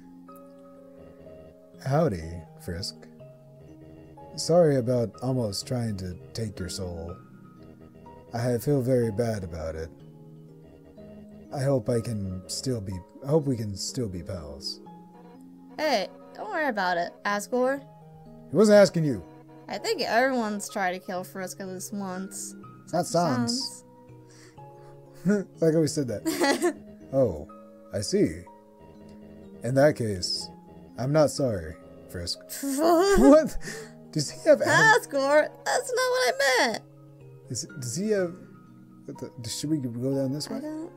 [SPEAKER 2] Howdy, Frisk. Sorry about almost trying to take your soul. I feel very bad about it. I hope I can still be, I hope we can still be pals.
[SPEAKER 1] Hey, don't worry about it, Asgore.
[SPEAKER 2] He wasn't asking you.
[SPEAKER 1] I think everyone's tried to kill Frisk at least once.
[SPEAKER 2] Not Sans. Like I always said that. Oh, I see. In that case, I'm not sorry, Frisk. What? Does he have...
[SPEAKER 1] Asgore? That's not what I meant.
[SPEAKER 2] Is, does he have... what the- Should we go down this
[SPEAKER 1] I
[SPEAKER 2] way?
[SPEAKER 1] don't...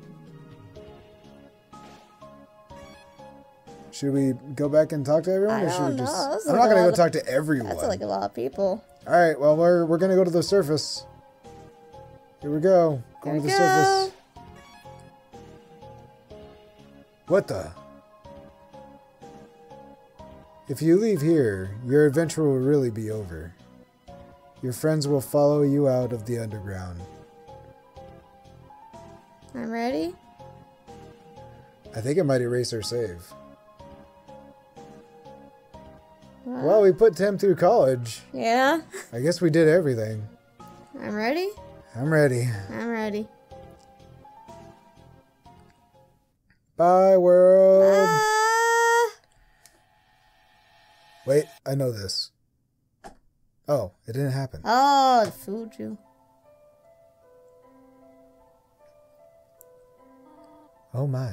[SPEAKER 2] Should we go back and talk to everyone?
[SPEAKER 1] I
[SPEAKER 2] or should
[SPEAKER 1] don't
[SPEAKER 2] we
[SPEAKER 1] know.
[SPEAKER 2] just...
[SPEAKER 1] That's
[SPEAKER 2] I'm
[SPEAKER 1] like
[SPEAKER 2] not
[SPEAKER 1] a
[SPEAKER 2] going to
[SPEAKER 1] lot
[SPEAKER 2] go
[SPEAKER 1] of-
[SPEAKER 2] talk to everyone.
[SPEAKER 1] That's like a lot of people.
[SPEAKER 2] Alright, well, we're, we're going to go to the surface. Here we go. Going
[SPEAKER 1] Here
[SPEAKER 2] to
[SPEAKER 1] we
[SPEAKER 2] the
[SPEAKER 1] go.
[SPEAKER 2] surface. What the? If you leave here, your adventure will really be over. Your friends will follow you out of the underground.
[SPEAKER 1] I'm ready.
[SPEAKER 2] I think it might erase our save.
[SPEAKER 1] What?
[SPEAKER 2] Well, we put Tim through college.
[SPEAKER 1] Yeah.
[SPEAKER 2] I guess we did everything.
[SPEAKER 1] I'm ready.
[SPEAKER 2] I'm ready.
[SPEAKER 1] I'm ready.
[SPEAKER 2] Bye, world.
[SPEAKER 1] Ah!
[SPEAKER 2] Wait, I know this. Oh, it didn't happen.
[SPEAKER 1] Oh, it fooled you.
[SPEAKER 2] Oh my.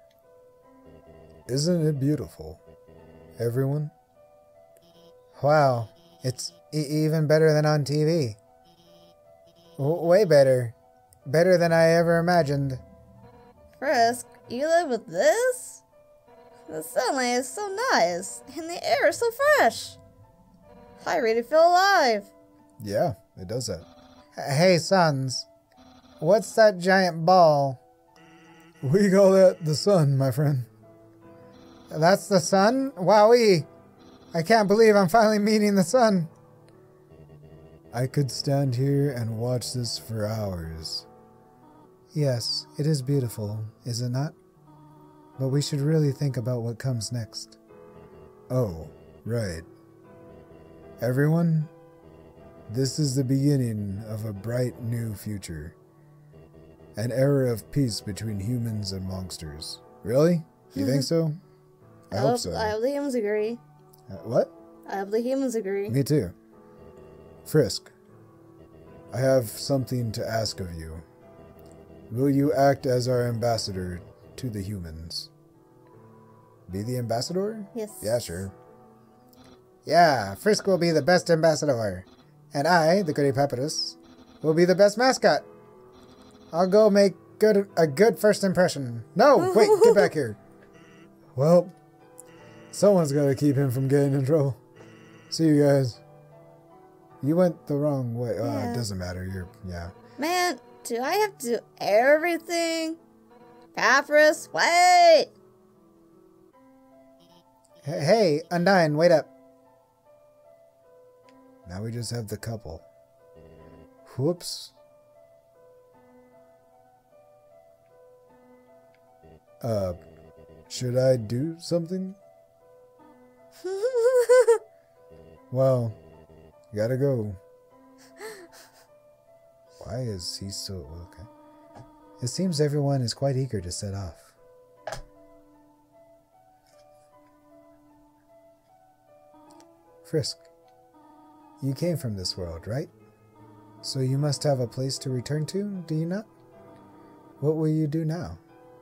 [SPEAKER 2] Isn't it beautiful? Everyone? Wow, it's e- even better than on T V. W- way better. Better than I ever imagined.
[SPEAKER 1] Frisk, you live with this? The sunlight is so nice, and the air is so fresh. I really feel alive.
[SPEAKER 2] Yeah, it does that. Hey, sons. What's that giant ball? We call that the sun, my friend. That's the sun? Wowee! I can't believe I'm finally meeting the sun. I could stand here and watch this for hours. Yes, it is beautiful, is it not? But we should really think about what comes next. Oh, right. Everyone, this is the beginning of a bright new future. An era of peace between humans and monsters. Really? You think so? I hope so.
[SPEAKER 1] I hope the humans agree.
[SPEAKER 2] Uh, what?
[SPEAKER 1] I hope the humans agree.
[SPEAKER 2] Me too. Frisk, I have something to ask of you. Will you act as our ambassador to the humans? Be the ambassador?
[SPEAKER 1] Yes.
[SPEAKER 2] Yeah, sure. Yeah, Frisk will be the best ambassador. And I, the Goody Papyrus, will be the best mascot. I'll go make good a good first impression. No, wait, get back here. Well, someone's got to keep him from getting in trouble. See you guys. You went the wrong way. Uh,
[SPEAKER 1] Yeah.
[SPEAKER 2] It doesn't matter. You're, yeah.
[SPEAKER 1] Man, do I have to do everything? Papyrus, wait!
[SPEAKER 2] Hey, hey, Undyne, wait up. Now we just have the couple. Whoops. Uh, should I do something? Well, gotta go. Why is he so okay? It seems everyone is quite eager to set off. Frisk, you came from this world, right? So you must have a place to return to, do you not? What will you do now?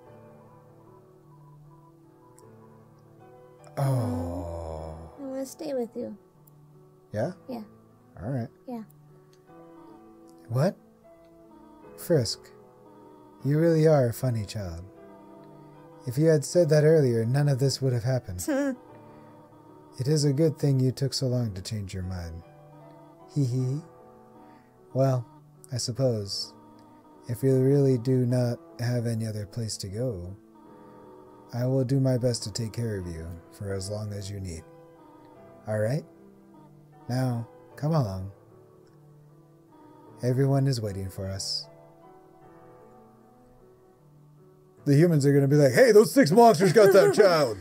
[SPEAKER 2] Oh.
[SPEAKER 1] I want to stay with you.
[SPEAKER 2] Yeah?
[SPEAKER 1] Yeah.
[SPEAKER 2] Alright.
[SPEAKER 1] Yeah.
[SPEAKER 2] What? Frisk, you really are a funny child. If you had said that earlier, none of this would have happened. It is a good thing you took so long to change your mind. Hee hee. Well, I suppose, if you really do not have any other place to go, I will do my best to take care of you for as long as you need. Alright? Now, come along. Everyone is waiting for us. The humans are going to be like, hey, those six monsters got that child.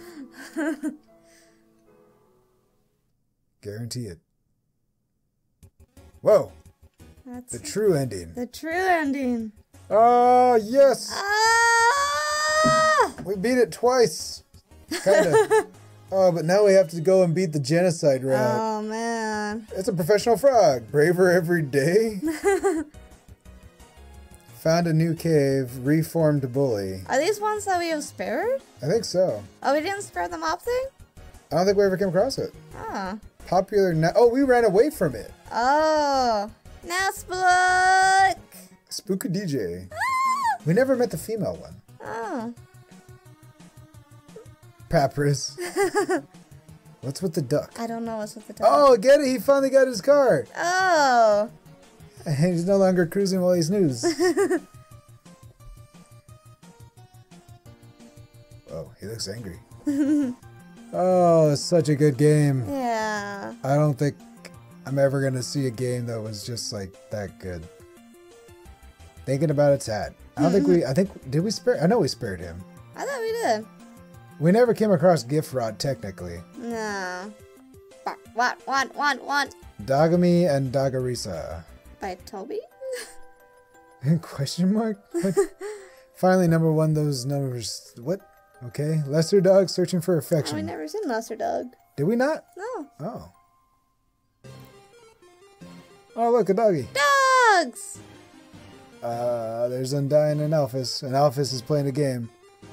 [SPEAKER 2] Guarantee it. Whoa.
[SPEAKER 1] That's
[SPEAKER 2] The true ending.
[SPEAKER 1] the true ending.
[SPEAKER 2] Oh, yes.
[SPEAKER 1] Ah!
[SPEAKER 2] We beat it twice. Kind of. Oh, but now we have to go and beat the genocide rat.
[SPEAKER 1] Oh, man.
[SPEAKER 2] It's a professional frog. Braver every day. Found a new cave. Reformed bully.
[SPEAKER 1] Are these ones that we have spared?
[SPEAKER 2] I think so.
[SPEAKER 1] Oh, we didn't spare the mob thing?
[SPEAKER 2] I don't think we ever came across it.
[SPEAKER 1] Oh.
[SPEAKER 2] Popular now. Oh, we ran away from it.
[SPEAKER 1] Oh. Now Splook!
[SPEAKER 2] Spooka D J. We never met the female one.
[SPEAKER 1] Oh.
[SPEAKER 2] Papyrus. What's with the duck?
[SPEAKER 1] I don't know what's with the dog.
[SPEAKER 2] Oh, get it. He finally got his car.
[SPEAKER 1] Oh.
[SPEAKER 2] And he's no longer cruising while he snoozes. Oh, he looks angry. Oh, it's such a good game.
[SPEAKER 1] Yeah.
[SPEAKER 2] I don't think I'm ever going to see a game that was just like that good. Thinking about it, sad. I don't think we, I think, did we spare? I know we spared him.
[SPEAKER 1] I thought we did.
[SPEAKER 2] We never came across Gift Rod, technically.
[SPEAKER 1] No. What, what, what, what, what?
[SPEAKER 2] Dagami and Dagarisa.
[SPEAKER 1] By Toby?
[SPEAKER 2] Question mark? What? Finally, number one, those numbers. What? Okay. Lesser dog searching for
[SPEAKER 1] Oh, we
[SPEAKER 2] affection.
[SPEAKER 1] never seen Lesser Dog.
[SPEAKER 2] Did we not?
[SPEAKER 1] No.
[SPEAKER 2] Oh. Oh, look, a doggy.
[SPEAKER 1] Dogs!
[SPEAKER 2] Uh, there's Undyne and Alphys, and Alphys is playing a game.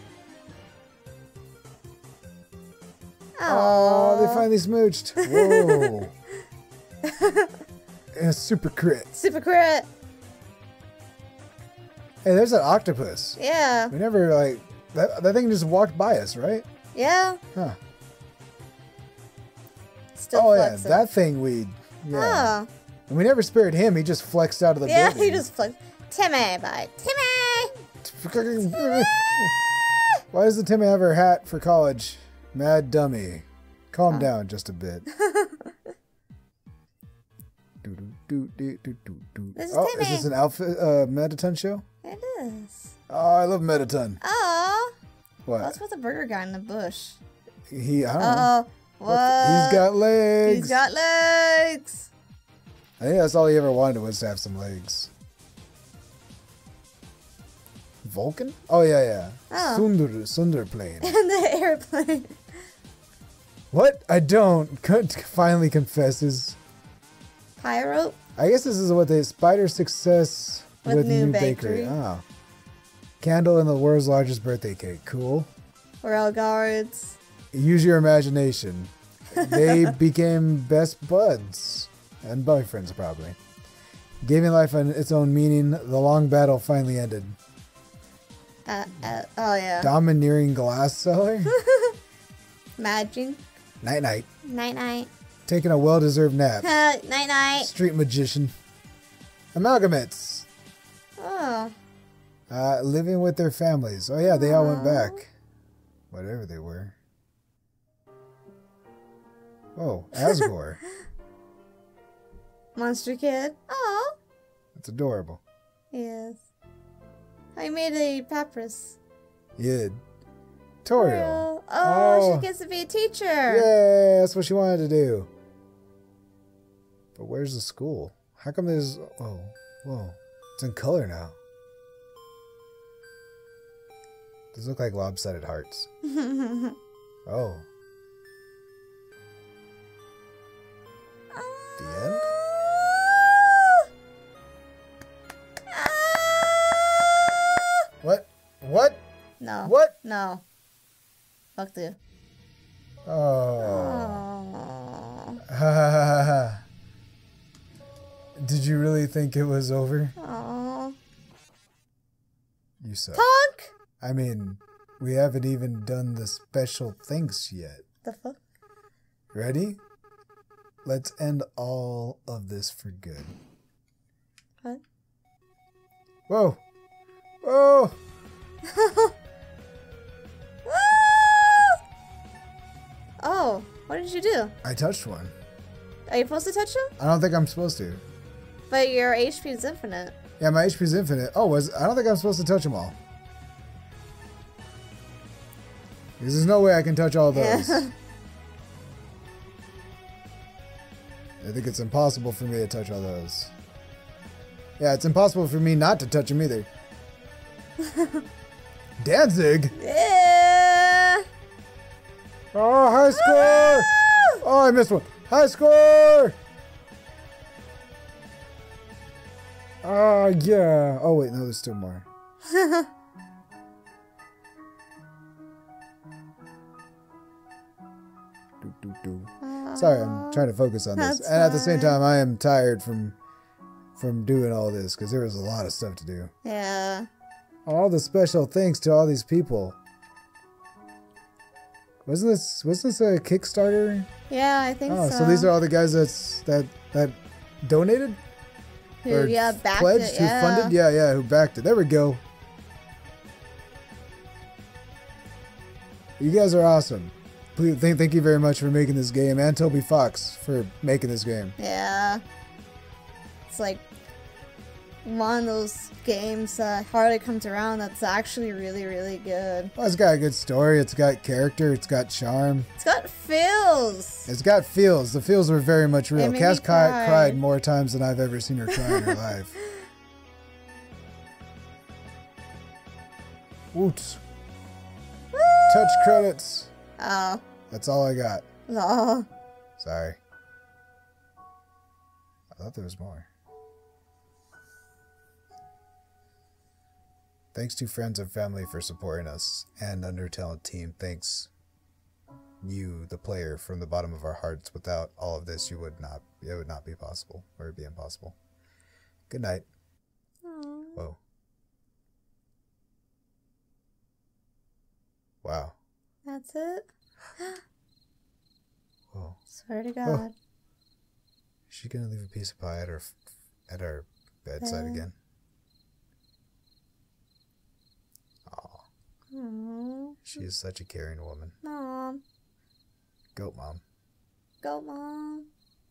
[SPEAKER 2] Oh, they finally smooched. Whoa. And a super crit.
[SPEAKER 1] Super crit.
[SPEAKER 2] Hey, there's an octopus.
[SPEAKER 1] Yeah.
[SPEAKER 2] We never, like, that, that thing just walked by us, right?
[SPEAKER 1] Yeah.
[SPEAKER 2] Huh.
[SPEAKER 1] Still
[SPEAKER 2] Oh, yeah,
[SPEAKER 1] flexing.
[SPEAKER 2] that thing we, yeah.
[SPEAKER 1] Oh.
[SPEAKER 2] And we never spared him. He just flexed out of the
[SPEAKER 1] Yeah,
[SPEAKER 2] building.
[SPEAKER 1] he just flexed. Timmy, by Timmy!
[SPEAKER 2] Why does the Timmy have her hat for college? Mad dummy. Calm
[SPEAKER 1] Oh.
[SPEAKER 2] down just a bit. Do, do, do, do, do, do, do.
[SPEAKER 1] This is
[SPEAKER 2] Oh,
[SPEAKER 1] Timmy.
[SPEAKER 2] is this an Alpha uh, Metaton show?
[SPEAKER 1] It is.
[SPEAKER 2] Oh, I love Metaton.
[SPEAKER 1] Oh.
[SPEAKER 2] What?
[SPEAKER 1] What's with the burger guy in the bush?
[SPEAKER 2] He, I don't know.
[SPEAKER 1] Uh oh.
[SPEAKER 2] What
[SPEAKER 1] What?
[SPEAKER 2] the- He's got legs.
[SPEAKER 1] He's got legs.
[SPEAKER 2] I think that's all he ever wanted was to have some legs. Vulcan? Oh, yeah, yeah.
[SPEAKER 1] Oh.
[SPEAKER 2] Sundar, Sundar plane.
[SPEAKER 1] And the airplane.
[SPEAKER 2] What? I don't. Could finally confesses.
[SPEAKER 1] Pyro.
[SPEAKER 2] I guess this is what they Spider success
[SPEAKER 1] With
[SPEAKER 2] with,
[SPEAKER 1] new
[SPEAKER 2] new,
[SPEAKER 1] bakery.
[SPEAKER 2] bakery. Oh. Candle in the world's largest birthday cake. Cool.
[SPEAKER 1] Royal guards.
[SPEAKER 2] Use your imagination. They became best buds and boyfriends, probably. Giving life an, its own meaning, the long battle finally ended.
[SPEAKER 1] Uh, uh, oh, yeah.
[SPEAKER 2] Domineering glass seller.
[SPEAKER 1] Magic.
[SPEAKER 2] Night night.
[SPEAKER 1] Night-night.
[SPEAKER 2] Taking a well-deserved nap.
[SPEAKER 1] Night-night.
[SPEAKER 2] Street magician. Amalgamates.
[SPEAKER 1] Oh.
[SPEAKER 2] Uh, living with their families. Oh yeah, they all went back. Whatever they were. Oh, Asgore.
[SPEAKER 1] Monster Kid. Oh.
[SPEAKER 2] That's adorable.
[SPEAKER 1] Yes. I made a papyrus.
[SPEAKER 2] Yeah. Toriel.
[SPEAKER 1] Oh,
[SPEAKER 2] Oh.
[SPEAKER 1] she gets to be a teacher.
[SPEAKER 2] Yeah, that's what she wanted to do. But where's the school? How come there's... Oh, whoa. It's in color now. These look like lopsided hearts. Oh. The end? What? What?
[SPEAKER 1] No.
[SPEAKER 2] What?
[SPEAKER 1] No. Fuck you.
[SPEAKER 2] Oh.
[SPEAKER 1] Oh.
[SPEAKER 2] Ha ha ha ha. Did you really think it was over?
[SPEAKER 1] Oh.
[SPEAKER 2] You suck.
[SPEAKER 1] Punk!
[SPEAKER 2] I mean, we haven't even done the special thanks yet.
[SPEAKER 1] The fuck?
[SPEAKER 2] Ready? Let's end all of this for good.
[SPEAKER 1] What?
[SPEAKER 2] Whoa! Whoa!
[SPEAKER 1] Oh, what did you do?
[SPEAKER 2] I touched one.
[SPEAKER 1] Are you supposed to touch him?
[SPEAKER 2] I don't think I'm supposed to.
[SPEAKER 1] But your H P is infinite.
[SPEAKER 2] Yeah, my H P is infinite. Oh, was I don't think I'm supposed to touch them all. Because there's no way I can touch all those.
[SPEAKER 1] Yeah.
[SPEAKER 2] I think it's impossible for me to touch all those. Yeah, it's impossible for me not to touch them either. Danzig?
[SPEAKER 1] Yeah.
[SPEAKER 2] Oh, high score! Oh, I missed one. High score! Oh, yeah. Oh, wait, no, there's still more. do, do, do. Sorry, I'm trying to focus on this.
[SPEAKER 1] That's
[SPEAKER 2] And at the same
[SPEAKER 1] fine.
[SPEAKER 2] time, I am tired from from doing all this because there was a lot of stuff to do.
[SPEAKER 1] Yeah.
[SPEAKER 2] All the special thanks to all these people. Wasn't this wasn't this a Kickstarter?
[SPEAKER 1] Yeah, I think
[SPEAKER 2] Oh,
[SPEAKER 1] so.
[SPEAKER 2] so these are all the guys that's that that donated
[SPEAKER 1] who,
[SPEAKER 2] or
[SPEAKER 1] yeah, backed
[SPEAKER 2] pledged,
[SPEAKER 1] it, yeah.
[SPEAKER 2] who funded? Yeah, yeah, who backed it. There we go. You guys are awesome. Please, thank, thank you very much for making this game, and Toby Fox for making this game.
[SPEAKER 1] Yeah. It's like one of those games that hardly comes around that's actually really, really good.
[SPEAKER 2] Well, it's got a good story. It's got character. It's got charm.
[SPEAKER 1] It's got feels.
[SPEAKER 2] It's got feels. The feels were very much real.
[SPEAKER 1] made me
[SPEAKER 2] Cass
[SPEAKER 1] cry.
[SPEAKER 2] cried, cried more times than I've ever seen her cry in her life. Woots. Touch credits.
[SPEAKER 1] Oh.
[SPEAKER 2] That's all I got.
[SPEAKER 1] No.
[SPEAKER 2] Sorry. I thought there was more. Thanks to friends and family for supporting us, and Undertale team. Thanks you, the player, from the bottom of our hearts. Without all of this, you would not. It would not be possible, or it'd be impossible. Good night.
[SPEAKER 1] Aw.
[SPEAKER 2] Whoa. Wow.
[SPEAKER 1] That's it?
[SPEAKER 2] Whoa.
[SPEAKER 1] Swear to God.
[SPEAKER 2] Is she gonna leave a piece of pie at our at our bedside
[SPEAKER 1] Yeah.
[SPEAKER 2] again? Aw,
[SPEAKER 1] Aww.
[SPEAKER 2] she is such a caring woman.
[SPEAKER 1] Mom.
[SPEAKER 2] Goat mom.
[SPEAKER 1] Go, Mom.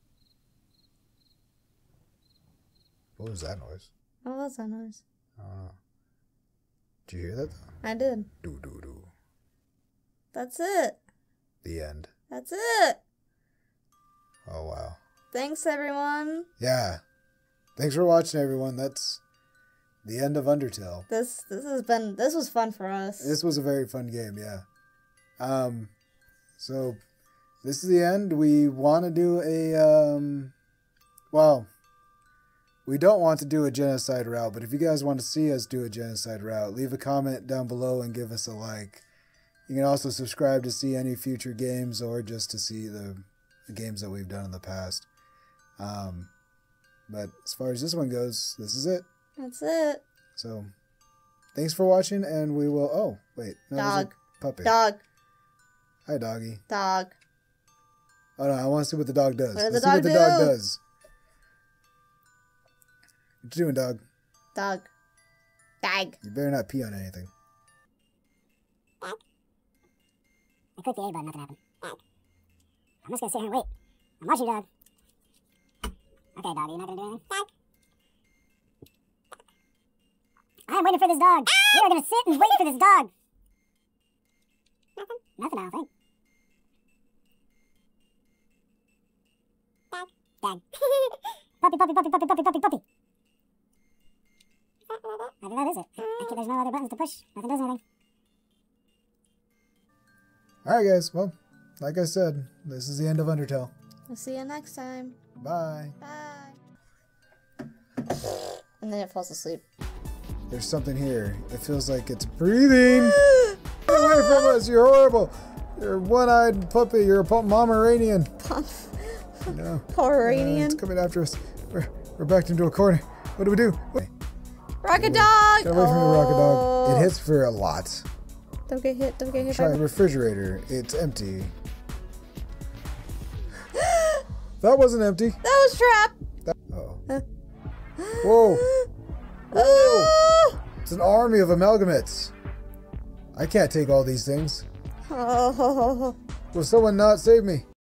[SPEAKER 2] What was that noise?
[SPEAKER 1] What was that noise?
[SPEAKER 2] I don't know. Did you hear that though?
[SPEAKER 1] I did.
[SPEAKER 2] Doo doo doo.
[SPEAKER 1] That's it.
[SPEAKER 2] The end.
[SPEAKER 1] That's it.
[SPEAKER 2] Oh wow.
[SPEAKER 1] Thanks, everyone.
[SPEAKER 2] Yeah. Thanks for watching, everyone. That's the end of Undertale.
[SPEAKER 1] This this has been this was fun for us.
[SPEAKER 2] This was a very fun game, yeah. Um, so this is the end. We want to do a um, well, we don't want to do a genocide route, but if you guys want to see us do a genocide route, leave a comment down below and give us a like. You can also subscribe to see any future games or just to see the, the games that we've done in the past. Um, but as far as this one goes, this is it.
[SPEAKER 1] That's it.
[SPEAKER 2] So thanks for watching, and we will. Oh, wait. No, there's a
[SPEAKER 1] Dog.
[SPEAKER 2] puppy.
[SPEAKER 1] Dog.
[SPEAKER 2] Hi, doggy.
[SPEAKER 1] Dog.
[SPEAKER 2] Oh, no, I want to see what the dog does.
[SPEAKER 1] What does
[SPEAKER 2] Let's
[SPEAKER 1] the
[SPEAKER 2] see what
[SPEAKER 1] dog
[SPEAKER 2] the dog
[SPEAKER 1] do?
[SPEAKER 2] does. What you doing, dog?
[SPEAKER 1] Dog. Dog.
[SPEAKER 2] You better not pee on anything.
[SPEAKER 3] I clicked the A button, nothing happened. I'm just gonna sit here and wait. I'm watching you, dog. Okay, doggy, you're not gonna do anything? Dog. I'm waiting for this dog. You are gonna sit and wait for this dog. Nothing? Nothing, I don't think. Dog. Dog. Puppy, puppy, puppy, puppy, puppy, puppy, puppy. I think that is it. Okay, there's no other buttons to push. Nothing does anything.
[SPEAKER 2] Alright, guys. Well, like I said, this is the end of Undertale.
[SPEAKER 1] I'll see you next time.
[SPEAKER 2] Bye.
[SPEAKER 1] Bye. And then it falls asleep.
[SPEAKER 2] There's something here. It feels like it's breathing. Get away from us. You're horrible. You're a one-eyed puppy. You're a Pomeranian. No.
[SPEAKER 1] Pomeranian.
[SPEAKER 2] Uh, it's coming after us. We're, we're backed into a corner. What do we do? Wait.
[SPEAKER 1] Rocket dog!
[SPEAKER 2] Get away from the rocket dog. It
[SPEAKER 1] Oh.
[SPEAKER 2] hits for a lot.
[SPEAKER 1] Don't get hit, don't get hit
[SPEAKER 2] Try
[SPEAKER 1] by
[SPEAKER 2] the refrigerator. It's empty. That wasn't empty.
[SPEAKER 1] That was trap!
[SPEAKER 2] That, oh. Whoa.
[SPEAKER 1] Oh!
[SPEAKER 2] It's an army of amalgamates. I can't take all these things.
[SPEAKER 1] Oh.
[SPEAKER 2] Will someone not save me?